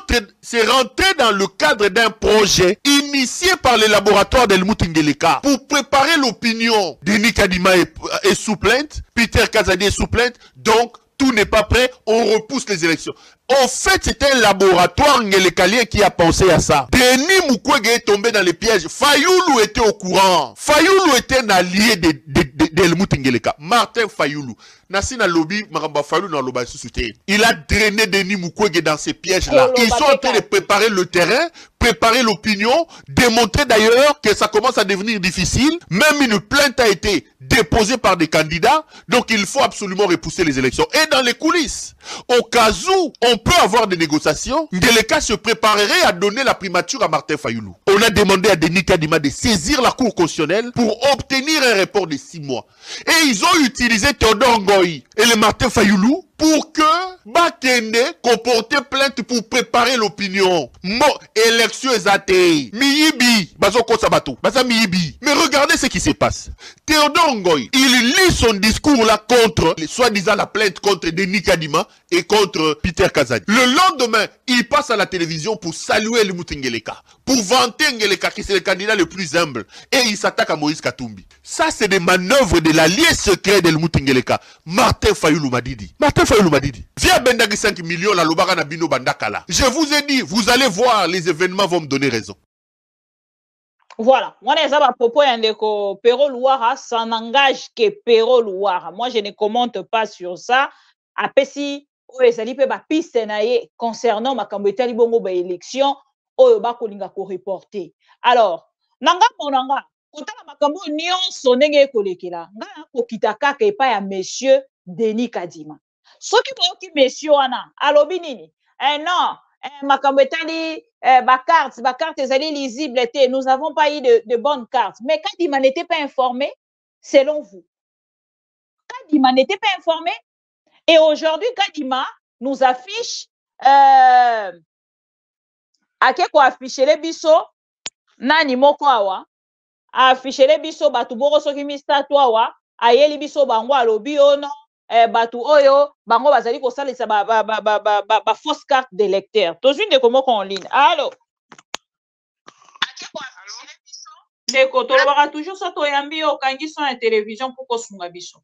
N: rentré dans le cadre d'un projet initié par le laboratoire d'Helmut Ngeleka pour préparer l'opinion. Denis Kadima est sous plainte, Peter Kazadi est sous plainte, donc tout n'est pas prêt, on repousse les élections. En fait, c'était un laboratoire Ngelekalien qui a pensé à ça. Denis Mukwege est tombé dans les pièges. Fayoulou était au courant. Fayoulou était un allié d'Helmut Ngeleka. Martin Fayoulou. Nassina Lobby, Maramba Fayoulou dans l'Oba Sousouté. Il a drainé Denis Mukwege dans ces pièges-là. Ils sont en train de préparer le terrain, préparer l'opinion, démontrer d'ailleurs que ça commence à devenir difficile. Même une plainte a été déposée par des candidats. Donc il faut absolument repousser les élections. Et dans les coulisses, au cas où on peut avoir des négociations, Ngeleka se préparerait à donner la primature à Martin Fayoulou. On a demandé à Denis Kadima de saisir la Cour constitutionnelle pour obtenir un report de 6 mois. Et ils ont utilisé Théodore Ngoï et le Martin Fayoulou pour que Bakende comporte plainte pour préparer l'opinion. Élection exatée. Miyibi. Bazoko Sabato. Baza Miyibi. Mais regardez ce qui se passe. Théodore Ngoï, il lit son discours là contre, soit disant la plainte contre Denis Kadima et contre Peter Kazadi. Le lendemain, il passe à la télévision pour saluer Helmut Ngeleka, pour vanter Ngeleka qui c'est le candidat le plus humble, et il s'attaque à Moïse Katumbi. Ça, c'est des manœuvres de l'allié secret d'Helmut Ngeleka, Martin Fayulu Madidi. Martin Fayulu Madidi. Viens Bendagi 5 millions, la Lobara Nabino Bandakala. Je vous ai dit, vous allez voir, les événements vont me donner raison.
A: Voilà, moi les à propos de Pero Louara, ça n'engage que Pero Louara. Moi je ne commente pas sur ça. Après si ezali pe ba piste na ye concernant makambo etali bongo ba élection oyo ba kolinga ko reporter. Alors, nanga monanga, kotala makambo nyonso ndenge ekolekela. Nga kokita kaka epa ya monsieur Denis Kadima. Soki boki monsieur wana, alobi nini? Non, makambo etali ba carte ezali lisible était. Nous n'avons pas eu de bonnes cartes. Mais Kadima n'était pas informé, selon vous. Kadima n'était pas informé. Et aujourd'hui, Kadima nous affiche à quoi afficher les biso nani moko awa afficher les biso batu boko soki mistatu awa ayeli biso bango alobi ono batu oyo bango bazali ko salisa ba fausse carte d'électeur. Tozwi ndeko moko en ligne. Allô? Ndeko tolobaka toujours so toyambi yo kangi son ya télévision pour kosunga biso.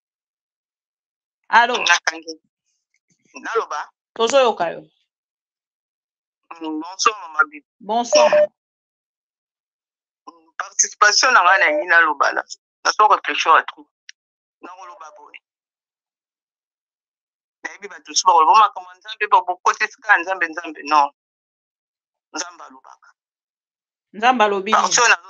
A: Allô?
G: Naloba.
A: Tozo yoka yo.
G: Bonsoir Maman Bibi.
A: Bonsoir.
G: Participation na ngana ngi naloba la. Na so réfléchir à tout. Na ngoloba boy. Na ibi ba tous ba ngoloba kama nzambe ba bokote sika nzambe non. Nzamba lobaka.
A: Nzamba lobi.
G: Partion na zo.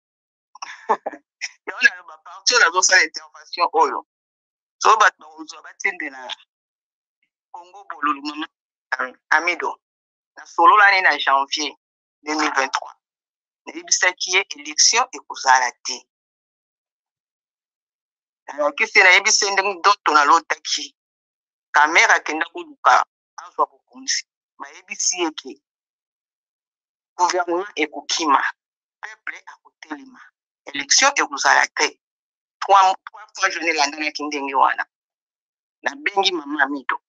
G: Ya on a ba partion na zo sa intervention oyo. So ba zo ba tende na Congo bolulu mama Amido. Na solo l'année na janvier 2023. Nebisa qui est élection et kozala te. Qu'est-ce que na yebisa ndenge doto na lotaki. Caméra kenda kuluka azwa bokonzi. Ba yebisi eke gouvernement et kokima. Peuple a kotelema. Élection et kozala te. Trois fois je ne landana kindenge wana. Na bengi mama Amido.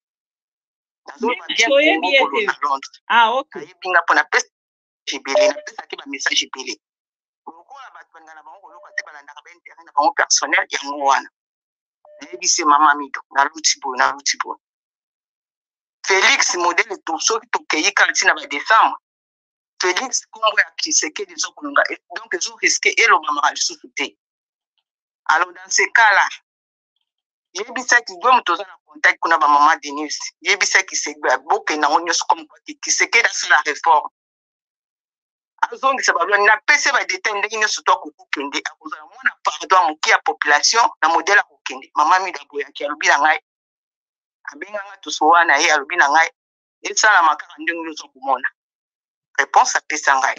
A: Ah, ok.
G: Ayebinga pona pesa jibele na pesa ki ba message jibele. Lokola ba twanga na bango lokola te balanda ka ben terrain na bango personnel yango wana. Ayebise mama Amido na lutibo. Félix modèle to so ki to keyi kanti na ba décembre. Félix Kongo ya Kisekedi zo kononga donc ils ont risqué et le mama sous-souté. Alors dans ces cas-là, yebisa ki doit mutoza na contact kuna ba mama Denise. Yebisa ki se boke na onyo comme quoi ki se keda sur la réforme. Azongi se balwa na pese ba détendre ni so to ko kende akozala mona pardon moki ya population na modèle ko kende. Mama mi da boya ki alubi na ngai. Abenga nga to so wana ye alubi na ngai. Esala makaka ndenge zo kumona. Réponse à pesa ngai.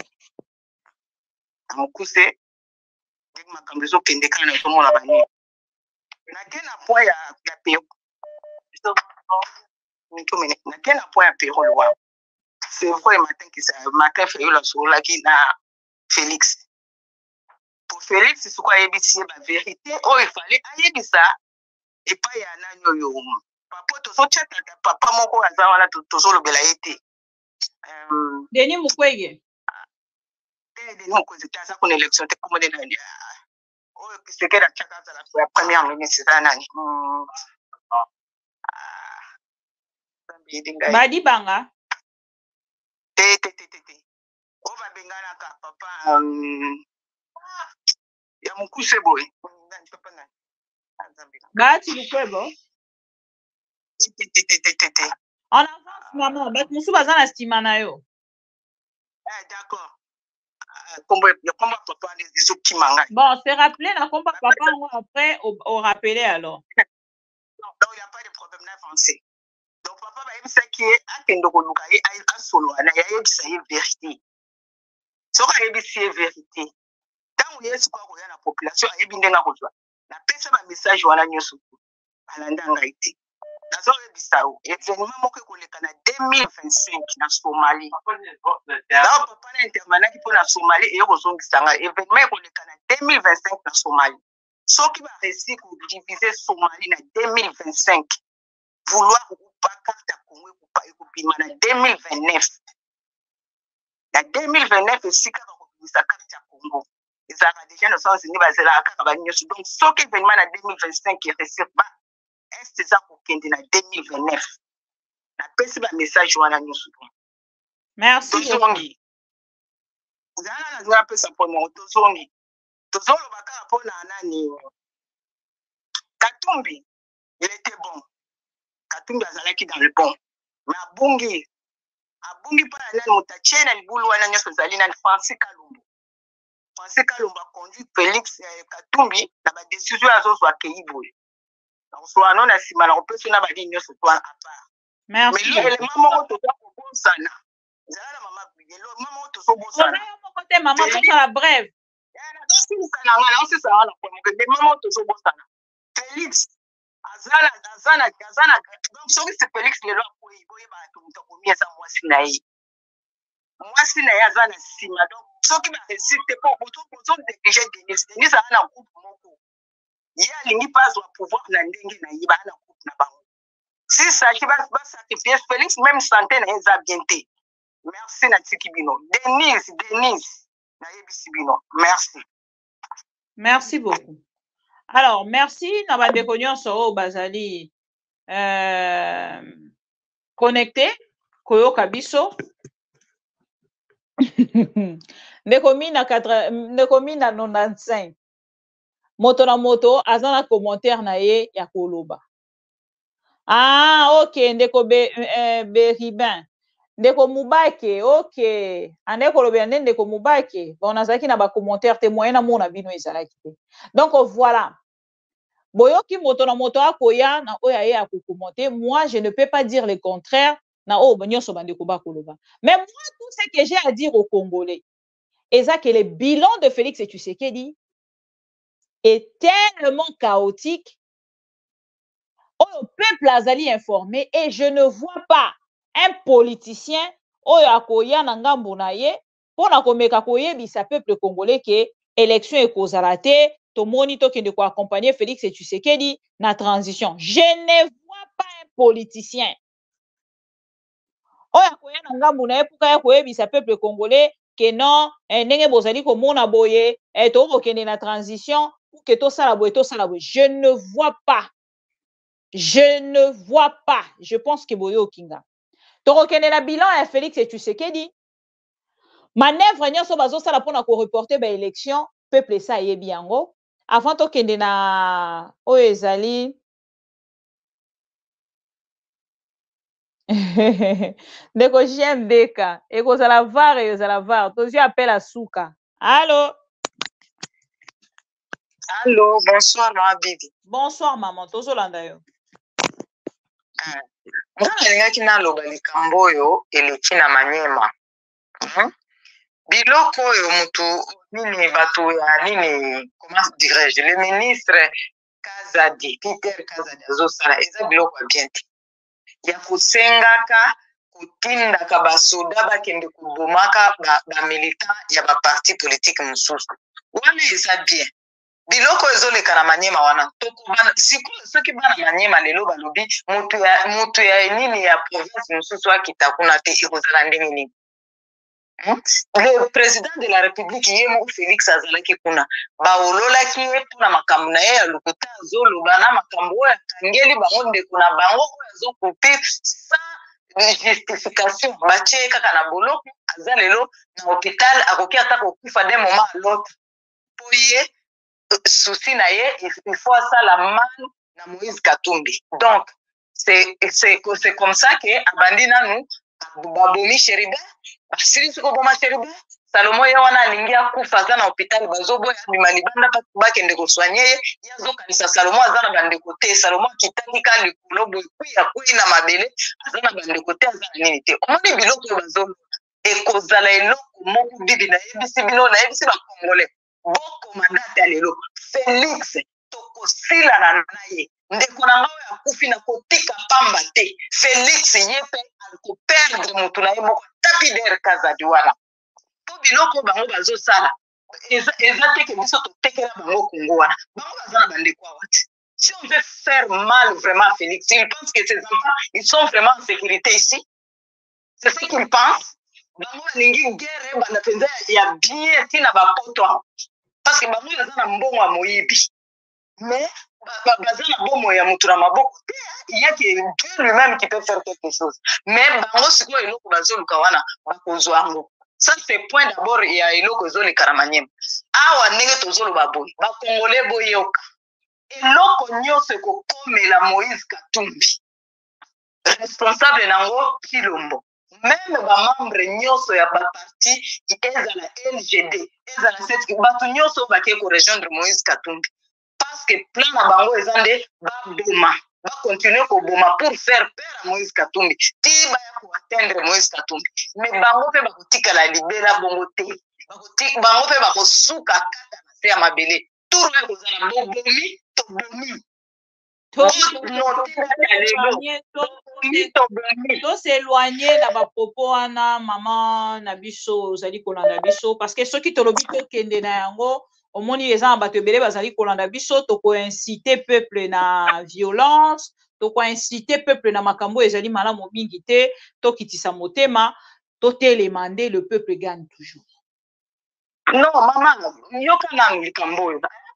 G: Amukuse dès makambo zo kende kana to mona bani. Na kena point ya Péro. Na kena point ya Péro loi. C'est vrai matin qui ça matin fait la sur là qui na Félix. Pour Félix c'est quoi yebisi ba vérité oh il fallait ayebisa et pas ya nanyo yo. Papa to so chata papa moko azawa na to so lobela yete.
A: Denis Mukwege.
G: Denis Mukwege ça pour l'élection te comme de oh c'est que la chaka za la première ministre nani.
A: Badi banga.
G: Te. O va bengana ka papa ya mukuse boy.
A: Bati lukwebo.
G: Te.
A: En avance maman, bat musu bazana stima na yo.
G: D'accord. Bon,
A: c'est rappelé la combat papa après au rappeler alors.
G: Donc il n'y a pas de problème avancé. Donc papa va dire qui est à Kendokoluka et à solo ana ya yebisa ye vérité. So ka yebisa ye vérité. Tant yesu kwa ko ya la population a yebindenga ko jwa. Na pesa ba message wana nyoso. Balanda ngaiti. Nazo yebisa o événement moko koleka na 2025 na Somalie. Là papa na intervenant qui pour la Somalie et kozongisa nga événement koleka na 2025 na Somalie. Ce qui va réussir pour diviser Somalie na 2025. Vouloir
I: carte ya Congo ekobima na 2029 na 2029 esika bakobimisa carte ya Congo ezalaka déjà na Nations Unies bazalaka kaka banyonso donc soki événement na 2025 eresir ba est eza kokende na 2029 napesi bamessage wana nyonso
A: merci
I: tozongi zala na zala pesa mpono tozongi tozoloba kaka mpona nani Katumbi il était bon Katumbi azalaki dans le bon mais abungi mpona nani moto atie na libulu wana nyonso ezali nani Francis Kalombo conduit Félix Katumbi na badécision azozwa akei boye nakozwa no na nsima na kopesa na bali nyonso twana apart mais le élément moko toza kobosana ezala na mama lelo mama moko tozobosana
A: moko te mama tosala brève
I: nazosilisa na nga naosisa na pomoke mais mama moko tozobosana Félix azana donc soki c'est Félix lelo akoyi boyeba bato moto akomi eza mwasi na ye aza na nsima donc soki baresite mpo bozodéglige Denis aza na groupe moko ye alingi mpe azwa pouvoir na ndenge na ye baa na groupe na bango si saki basacrifie Félix même santé na ye eza bien te merci na tiki bino Denise nayebisi bino
A: merci beaucoup. Alors merci na bandeko nyonso oyo bazali connecté koyoka biso ndeko mi na 95 moto na moto aza na commentaire na ye ya koloba ok ndeko Beribin ndeko Mubake ok ande kolobela nde ndeko Mubake bon nazalaki na bacommentaire te moyen na mona bino ezalaki te donc voilà boyoki moto na moto akoya na oyo aye akokommente moi je ne peux pas dire le contraire na oyo nyonso bandeko bakoloba mais moi tout ce que j'ai à dire aux Congolais eza que le bilan de Félix Tshisekedi est tellement chaotique oyo peuple azali informé et je ne vois pas un politicien oyo akoya na ngambo na ye mpona komeka koyebisa peuple congolais ke élection ekozala te tomoni tokende koaccompagner Félix Tshisekedi na transition. Je ne vois pas un politicien oyo akoya na ngambo na ye mpoka ya koyebisa peuple congolais ke non ndenge bozali komona boye tokokende na transition ou ke tosala boye. Je ne vois pas. Je pense que boye okinga tokokende na bilan ya Félix Tshisekedi manœuvre nyonso bazosala mpona koreporter baélection peuple esa ayebi yango avant tokende na oyo ezali ndeko JMBK ekozala var tozwi appel à suka. Allô,
I: bonsoir mama Bibi.
A: Bonsoir maman, tozolanda yo.
I: Nga nalingaki naloba likambo oyo eleki na Manyema. Biloko oyo mutu nini bato ya nini comment dirais-je le ministre Kazadi Peter Kazadi azosala eza biloko ya bien te ya kosengaka kotindaka basoda bakende kobomaka bamilitant ya baparti politique mosusu wana eza bien biloko ezoleka na Manyema wana soki bana Manyema lelo balobi mutu ya nini ya province mosusu akita kuna te ekozala ndenge nini. Le président de la République yemo Félix azalaki kuna baololaki ye mpona makambo na ye ya lokuta azoloba na makambo oyo akangeli bango ndeko na bango oyo azokopir sans justification batie kaka na boloko aza lelo na hôpital akoki ata kokufa d'un moment à l'autre po ye souci na ye il faut asala mal na Moïse Katumbi. Donc c'est comme ça que abandi nanu babomi Chéribert basilisi koboma Chéribert Salomo ye wana alingi akufa aza na hôpital bazoboya bima libanda bakende kosoigne ye azokanisa Salomo aza na bandeko te Salomo akitaki ka likolo boye kui na mabele aza na bandeko te aza na nini te omoni biloko oyo bazoloba ekozala eloko moko Bibi nayebisi bino nayebisi bakongole bokoma date ya lelo Félix tokosilana na ye ndeko na nga oyo akufi na kotika pamba te Félix ye mpe akoperdre motu na ye moko tapi der Kazadi wana po biloko bango bazosala eza teke biso totekela bango Kongo wana bango baza na bandeko awa te
G: Si on veut faire mal vraiment à Félix, il pense que ses enfants, ils sont vraiment en sécurité ici. C'est ce qu'ils pensent. Bango balingi guerre bana penza ya bien tina bapoto. Parce que bango yaza na mbongo ya moyibi. Mais baza na bomo ya mutu na maboko. Il y a que Dieu lui-même qui peut faire quelque chose. Mais bango siko eloko bazoluka wana bakozwa ngo. Ça c'est point d'abord ya eloko zoli karamanyem. Awa ndenge tozoloba boy. Ba Congolais boyoka. Eloko nyonso ekokomela Moïse Katumbi. Responsable nango Kilombo. Même ba membre nyonso ya ba parti ezala LGD, ezala cette batu nyonso bake ko rejoindre Moïse Katumbi. Parce que plan na bango ezande ba boma, ba continuer ko boma pour faire peur à Moïse Katumbi. Ti ba ya ko atteindre Moïse Katumbi. Mais bango pe ba kotika la libera bongo te. Bango pe ba ko suka kata na se ya mabele. Tour ko zala bobomi to bomi.
A: To s'éloigner na ba propos wana mama na biso zali kolanda biso parce que soki tolobi to kende na yango omoni eza bato ebele bazali kolanda biso to ko inciter peuple na violence to ko inciter peuple na makambo ezali malamu mingi te to kitisa motema to télémander le peuple gagne toujours.
G: Non mama yoka na likambo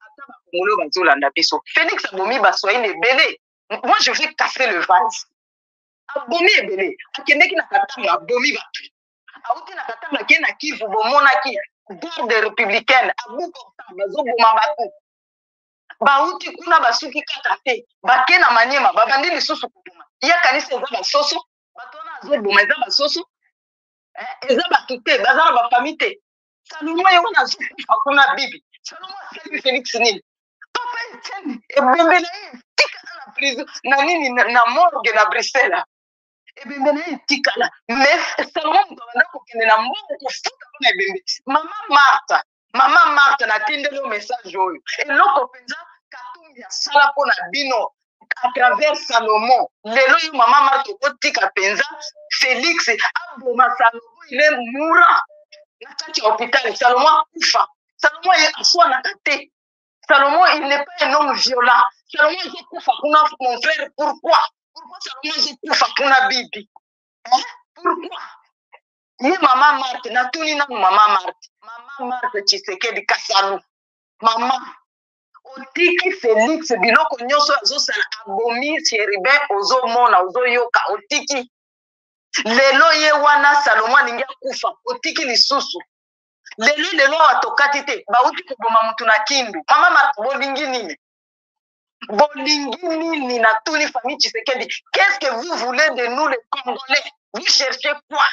G: Félix Abomi Bassoine est belé. Moi, je vais casser le vase. Abomi est belé. Akendeki na katanga Abomi batu. Auti na katanga kena kivu bomonaki garde républicaine abu porta bazo boma batu. Bauti kuna basuki katate. Bakena manyema babandi lisusu kuboma. Ya kanisa eza basoso. Batona azo boma eza basoso. Eza batute bazana ba famille. Salomo yo na zo akuna bibi. Salomo asali Félix nini. Papa Etienne, ebembele tika na prison na nini na morgue na Bruxelles. Ebembele tika la. Mais Salomon mutanda ko kende na mbongo ko futa na ebembe. Mama Martha na tindele o message oyo. Eloko penza Katumbi ya sala po na bino à travers Salomon. Lelo yo Mama Martha ko tika penza Félix aboma Salomon il est mourant. Na kati ya hôpital Salomon kufa. Salomon est aswa na kate. Salomon, il n'est pas un homme violent. Salomon, il est koufa kuna mon frère. Pourquoi? Pourquoi Salomon, il est koufa kuna bibi? Hein? Pourquoi? Il est Maman Marthe. Natuni na Maman Marthe. Maman Marthe Tshisekedi Kassanou. Maman. Otiki Félix biloko nyonso azosala abomi cheribe ozo mona ozo yoka otiki. Lelo ye wana Salomon alingi kufa. Otiki lisusu. Lelo atokati te bauti koboma mutu na kindu mama Marthe bolingi nini na tous les familles Tshisekedi. Qu'est-ce que vous voulez de nous les Congolais? Vous cherchez quoi?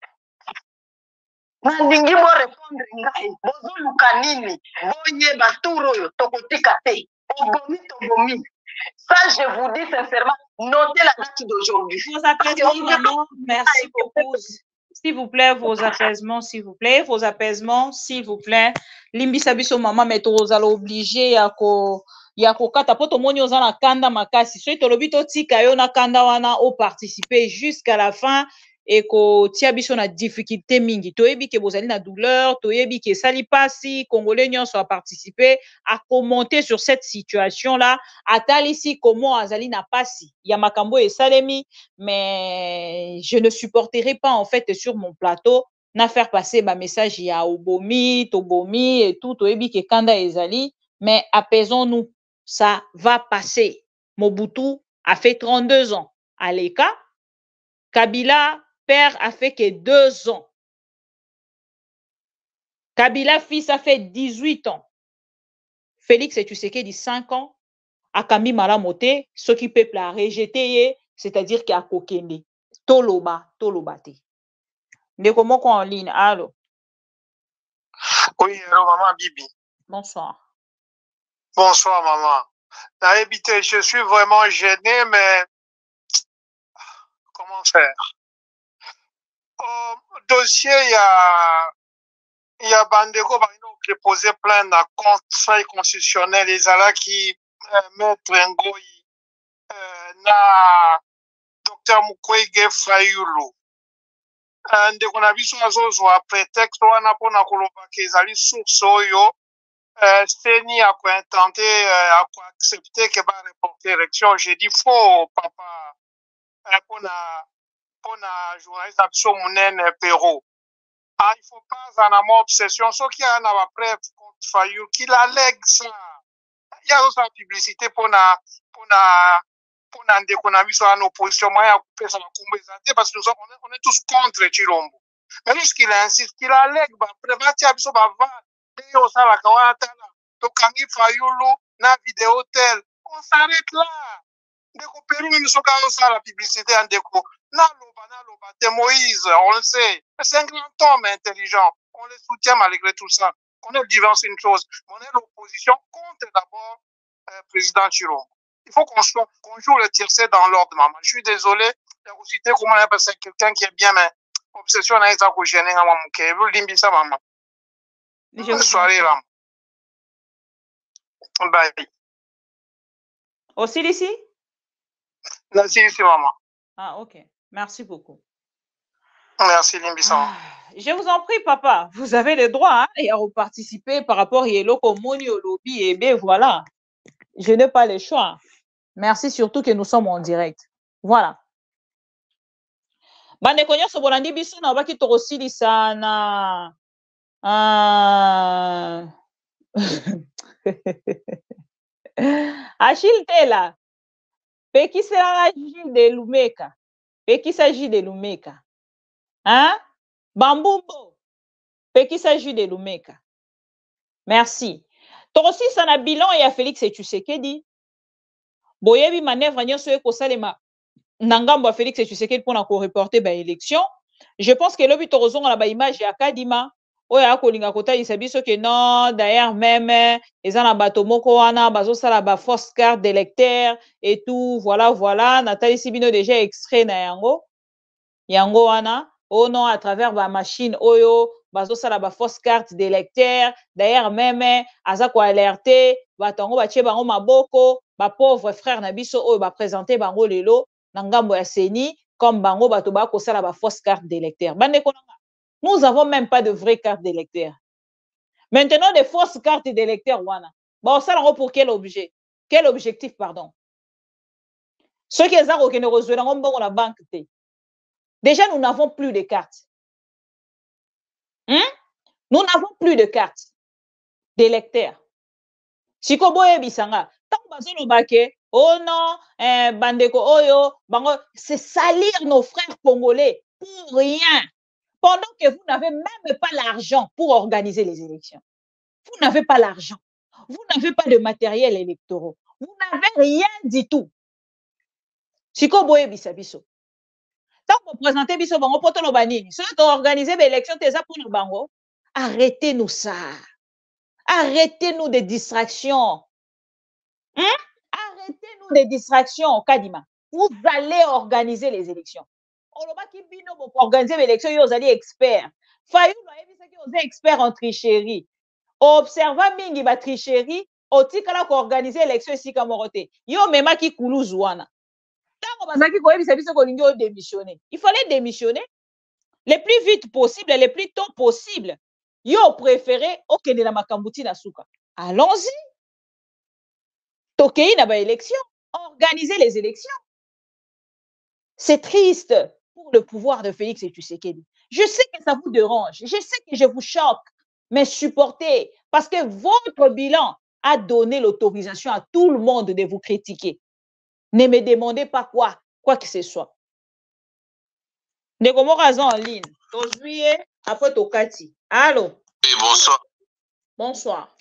G: Nalingi bo répondre ngai bozo luka nini boye baturo yo tokotika te obomi. Ça je vous dis sincèrement, notez la date d'aujourd'hui.
A: Merci beaucoup. S'il vous plaît, vos apaisements, s'il vous plaît. Vos apaisements, s'il vous plaît. Limbisa biso mama meto ozala obligé ya ko kata poto moni ozala kanda makasi. So itolobi to tika yo na kanda wana o participer jusqu'à la fin et ko tia biso na difficulté mingi. Toyebi ke bozali na douleur, toyebi ke sali pasi, Congolais nyonso a participer à commenter sur cette situation là. Atalisi comment azali na pasi. Ya makambo e salemi, mais je ne supporterai pas en fait sur mon plateau na faire passer ma message ya obomi, tobomi et tout, toyebi ke kanda ezali, mais apaisons-nous. Ça va passer. Mobutu a fait 32 ans. Aleka, Kabila père a fait que 2 ans. Kabila fils a fait 18 ans. Félix Tshisekedi 5 ans. Akambi Malamote, ce qui peuple a rejeté, c'est-à-dire qu'il a kokende. Toloba te. Ndeko moko en ligne, allô?
F: Oui, allô, maman Bibi.
A: Bonsoir.
F: Bonsoir, maman. Naïbité, je suis vraiment gêné, mais comment faire? Au dossier, il y a Bandeko qui a posé plainte à Conseil constitutionnel, les ala qui Maître Ngoyi, na Dr Mukwege Fayulu. Ndeko na biso azozwa prétexte wana pona koloba ke ezali source oyo Seni a tenté à accepter que va reporter l'élection. J'ai dit faux, papa, pour la journaliste Abso Mounen Perrault. Ah, il ne faut pas en avoir obsession. Ce qui a la preuve contre Fayou, qu'il allègue ça. Il y a aussi la publicité pour la économie sur l'opposition. Moi, il y a coupé ça parce que on est tous contre Chilombo. Mais lorsqu'il insiste, qu'il allègue, prévention, Abso Bava. On s'arrête là. La publicité en déco. Moïse, on le sait. C'est un grand homme intelligent. On le soutient malgré tout ça. On est divers, c'est une chose. On est l'opposition contre d'abord président Chirombo. Il faut qu'on joue le tiercé dans l'ordre, maman. Je suis désolé. C'est quelqu'un qui est bien, mais obsession à ça que j'ai un maman. Bonne soirée, là. Bye.
A: Aussi ici?
F: Merci, maman.
A: Ah, ok. Merci beaucoup.
F: Merci, Limbissa.
A: Je vous en prie, papa. Vous avez le droit hein, à participer par rapport à Yelo Komoni au lobby. Et bien, voilà. Je n'ai pas le choix. Merci surtout que nous sommes en direct. Voilà. Bande konyo so bolandi biso na baki torosili sana. Achille Tela. Peki sera Gilles de Lumeka. Peki s'agit de Lumeka. Hein? Bambumbo. Peki s'agit de Lumeka. Merci. Torosi sana bilan ya Félix Tshisekedi. Boyebi manœuvre nyoso eko salema. Nangambo Félix Tshisekedi pour na ko reporter ba élection. Je pense que lobi torozonga na ba image ya Kadima. Oya kolinga kota biso ke non d'ailleurs même ezana bato moko wana bazo sala ba fausse carte d'électeur et tout voilà Nathalie Sibino déjà extrait na yango wana oh non à travers ba machine oyo bazo sala ba fausse carte d'électeur d'ailleurs même aza ko alerter batango ba tie bango maboko ba pauvre frère na biso oyo ba présenter bango lelo na ngambo ya seni comme bango bato ba ko sala ba fausse carte d'électeur bande ko nous n'avons même pas de vraies cartes d'électeurs. Maintenant, des fausses cartes d'électeurs, bon, ça, pour quel objet? Quel objectif, pardon? Ceux qui ont aucun réseau, on la banque. Déjà, nous n'avons plus de cartes. Nous n'avons plus de cartes d'électeurs. Si Koboye Bisanga, tant que oh non, Bandeko Oyo, c'est salir nos frères congolais pour rien. Pendant que vous n'avez même pas l'argent pour organiser les élections. Vous n'avez pas l'argent. Vous n'avez pas de matériel électoral. Vous n'avez rien du tout. Si vous voyez bisabiso. Tant que vous présentez biso bango poto no banini. Si vous organisez l'élection teza pour le bango, arrêtez-nous ça. Arrêtez-nous des distractions. Arrêtez-nous des distractions, Kadima. Vous allez organiser les élections. Pour organiser l'élection, vous allez expert. Fayou, vous êtes expert en tricherie. Observant mingi ba tricherie, otikala ko organiser l'élection ici kamorote. Yo mema ki kuluzwana. Tango bazaki ko yebisa biso ko lingi o démissionner. Il fallait démissionner le plus vite possible, le plus tôt possible. Yo préféré okende na makambuti na suka. Allons-y. Tokei na ba élection, organiser les élections. C'est triste pour le pouvoir de Félix Tshisekedi. Je sais que ça vous dérange, je sais que je vous choque, mais supportez, parce que votre bilan a donné l'autorisation à tout le monde de vous critiquer. Ne me demandez pas quoi que ce soit. Ndeko raison en ligne. Aujourd'hui, après Tokati. Allô?
I: Oui, bonsoir.
A: Bonsoir.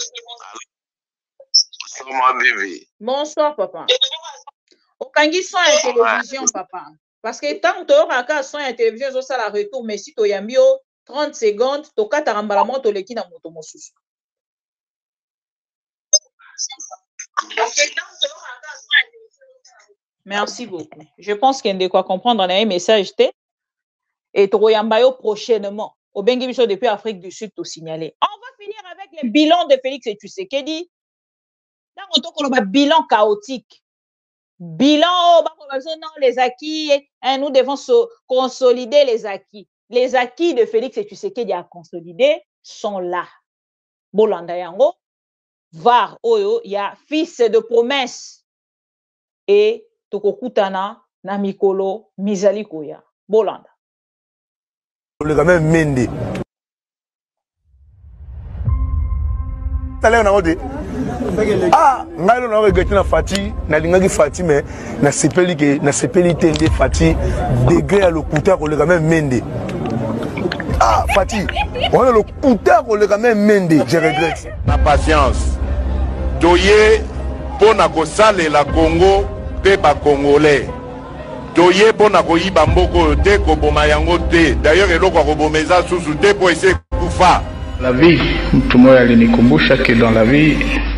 I: Bonsoir, ma bébé.
A: Bonsoir, papa. Okangi son à télévision, papa. Parce que tant que tu auras son à télévision, ça la retour, mais si tu as mis 30 secondes, tu as tarambala to leki na moto mosusu. Merci beaucoup. Je pense qu'il y a de quoi comprendre dans un message et tu auras prochainement. Au Bengi Bicho depuis Afrique du Sud, tout signaler. On va finir avec le bilan de Félix Tshisekedi. Dans le bilan chaotique. Bilan, non, les acquis, nous devons consolider les acquis. Les acquis de Félix Tshisekedi à consolider sont là. Bolanda yango, var oyo ya fils de promesse et tokokutana na mikolo mizali koya bolanda
O: le quand même mende tale na ode ah ngai na regretter na Fati na lingaki Fati mais na sepeli tende Fati degré à lokuta ko le quand même mende ah Fati on a lokuta ko le quand même mende je regrette
N: na patience toye pona ko sale la Congo pe ba congolais toye pona ko yiba mboko te ko boma yango te d'ailleurs eloko ko bomeza susu te po ese kufa.
P: La vie, mtu moja alinikumbusha que dans la vie,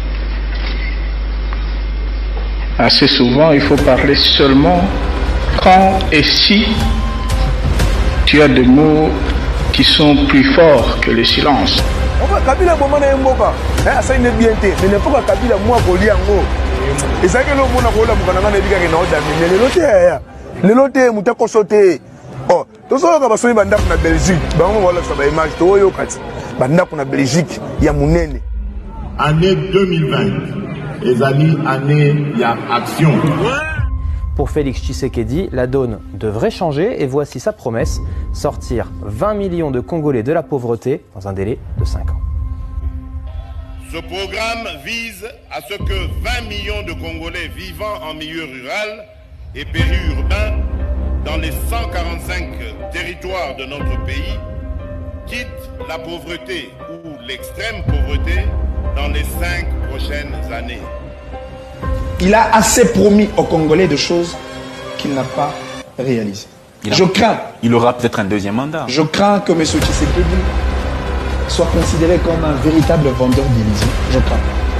P: assez souvent, il faut parler seulement quand et si tu as des mots qui sont plus forts que le silence.
O: On va Kabila bomana mboka. Ça n'est bien té, mais ne faut pas Kabila moi koli yango. Et ça que le monde a kola mukana na bika na oda mais le loté muta kosote. Oh, to so ka basoni banda na Belgique. Bango wala sa ba image to yo kati. Banda na Belgique ya munene.
Q: Année 2020. Les années il y a action.
R: Pour Félix Tshisekedi, la donne devrait changer et voici sa promesse, sortir 20 millions de Congolais de la pauvreté dans un délai de 5 ans.
N: Ce programme vise à ce que 20 millions de Congolais vivant en milieu rural et périurbain dans les 145 territoires de notre pays quittent la pauvreté ou l'extrême pauvreté dans les 5 prochaines années.
S: Il a assez promis aux Congolais de choses qu'il n'a pas réalisées. Je crains.
T: Il aura peut-être un deuxième mandat.
S: Je crains que M. Tshisekedi soit considéré comme un véritable vendeur d'illusions. Je crains.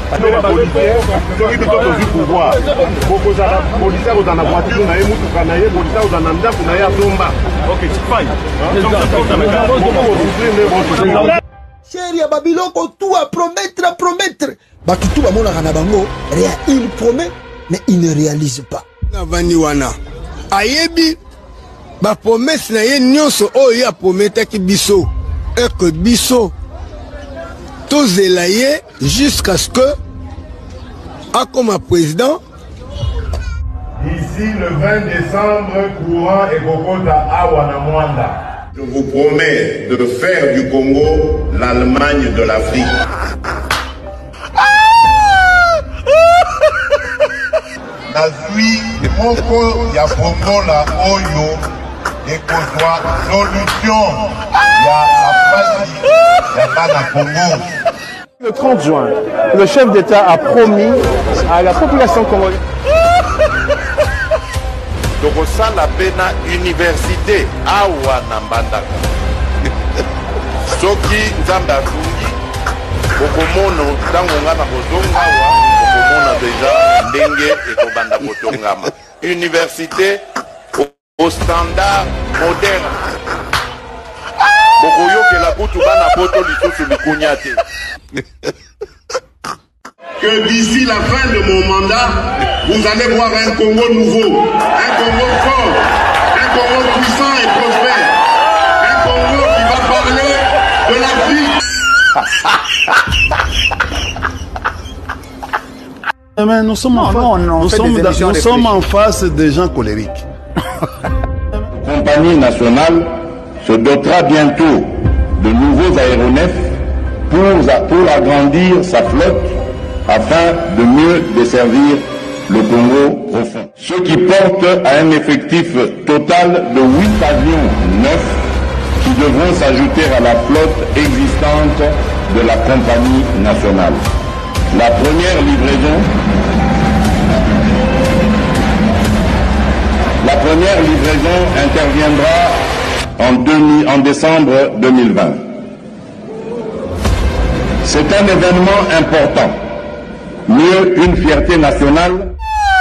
U: Chéri, Babiloko, tout à promettre. Batutu bamona kana bango, il promet mais il ne réalise pas.
V: Navani wana. Ayebi ba promesse na ye nyonso oyo ya prometa ki biso. Eke biso tozela ye jusqu'à ce que akoma président
N: d'ici le 20 décembre courant et Kokota Awana Mwanda. Je vous promets de faire du Congo l'Allemagne de l'Afrique. Nazui moko ya Congo la oyo ekozwa solution ya afasi ya bana Congo.
O: Le 30 juin, le chef d'État a promis à la population congolaise
N: tokosala pena université awa na Mbandaka. Soki nzambe asungi okomona ntango nga na kozonga awa okomona deja ndenge ekobanda kotongama. Université au standard moderne. Bokoyokela kutu bana poto lisusu likunya te. Que d'ici la fin de mon mandat, vous allez voir un Congo nouveau, un Congo fort, un Congo puissant et prospère, un Congo qui va parler de l'Afrique.
V: Mais nous sommes en face des gens colériques.
N: La compagnie nationale se dotera bientôt de nouveaux aéronefs pour agrandir sa flotte afin de mieux desservir le Congo profond. Ce qui porte à un effectif total de 8 avions neufs qui devront s'ajouter à la flotte existante de la compagnie nationale. La première livraison interviendra en décembre 2020. C'est un événement important. Mieux une fierté nationale,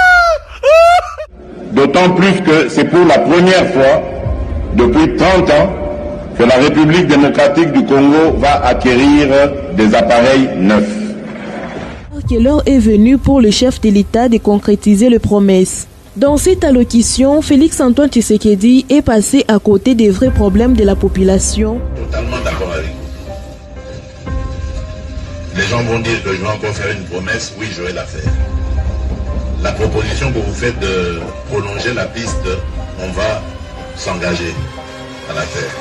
N: d'autant plus que c'est pour la première fois depuis 30 ans que la République démocratique du Congo va acquérir des appareils neufs.
W: L'heure est venue pour le chef de l'État de concrétiser les promesses. Dans cette allocution, Félix-Antoine Tshisekedi est passé à côté des vrais problèmes de la population.
N: Totalement d'accord avec vous. Les
Q: gens vont dire que je vais encore faire une promesse, oui, je vais la faire. La proposition que vous faites de prolonger la piste, on va s'engager à la faire.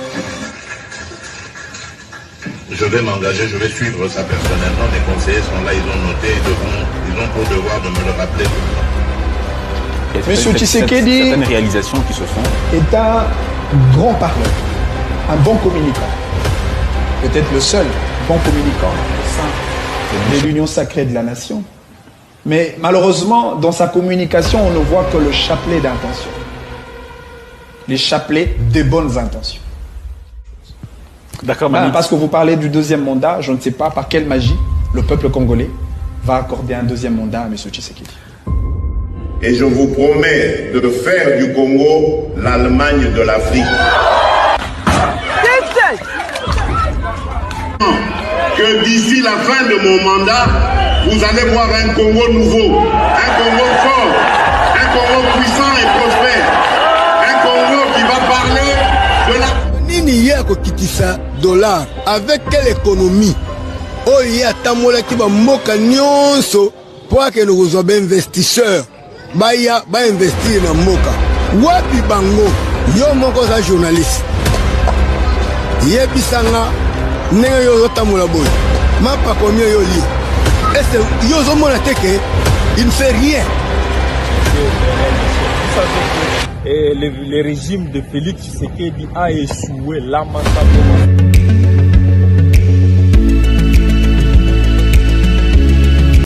Q: Je vais m'engager, je vais suivre ça personnellement. Mes conseillers sont là, ils ont noté, ils ont pour devoir de me le rappeler.
P: Monsieur Tshisekedi,
T: certaines réalisations qui se font,
S: est un grand parleur, un bon communicant. Peut-être le seul bon communicant au sein de l'union sacrée de la nation. Mais malheureusement, dans sa communication, on ne voit que le chapelet d'intentions. Les chapelets des bonnes intentions.
T: D'accord,
S: parce que vous parlez du deuxième mandat, je ne sais pas par quelle magie le peuple congolais va accorder un deuxième mandat à M. Tshisekedi.
Q: Et je vous promets de faire du Congo l'Allemagne de l'Afrique. Que d'ici la fin de mon mandat, vous allez voir un Congo nouveau, un Congo fort, un Congo puissant et prospère, un Congo qui va parler de la...
V: Nini yako kitisa dollar avec quelle économie? Oh ya tamola ki ba mboka nyonso pour que nous soyons investisseurs. Baya ba investir na mboka. Wapi bango? Yo moko za journaliste. Yebisanga ndenge yo tamola boy. Mapa combien yo li? Est-ce yo zo mona teke il ne fait rien.
C: Et le régime de Félix Tshisekedi a échoué lamentablement.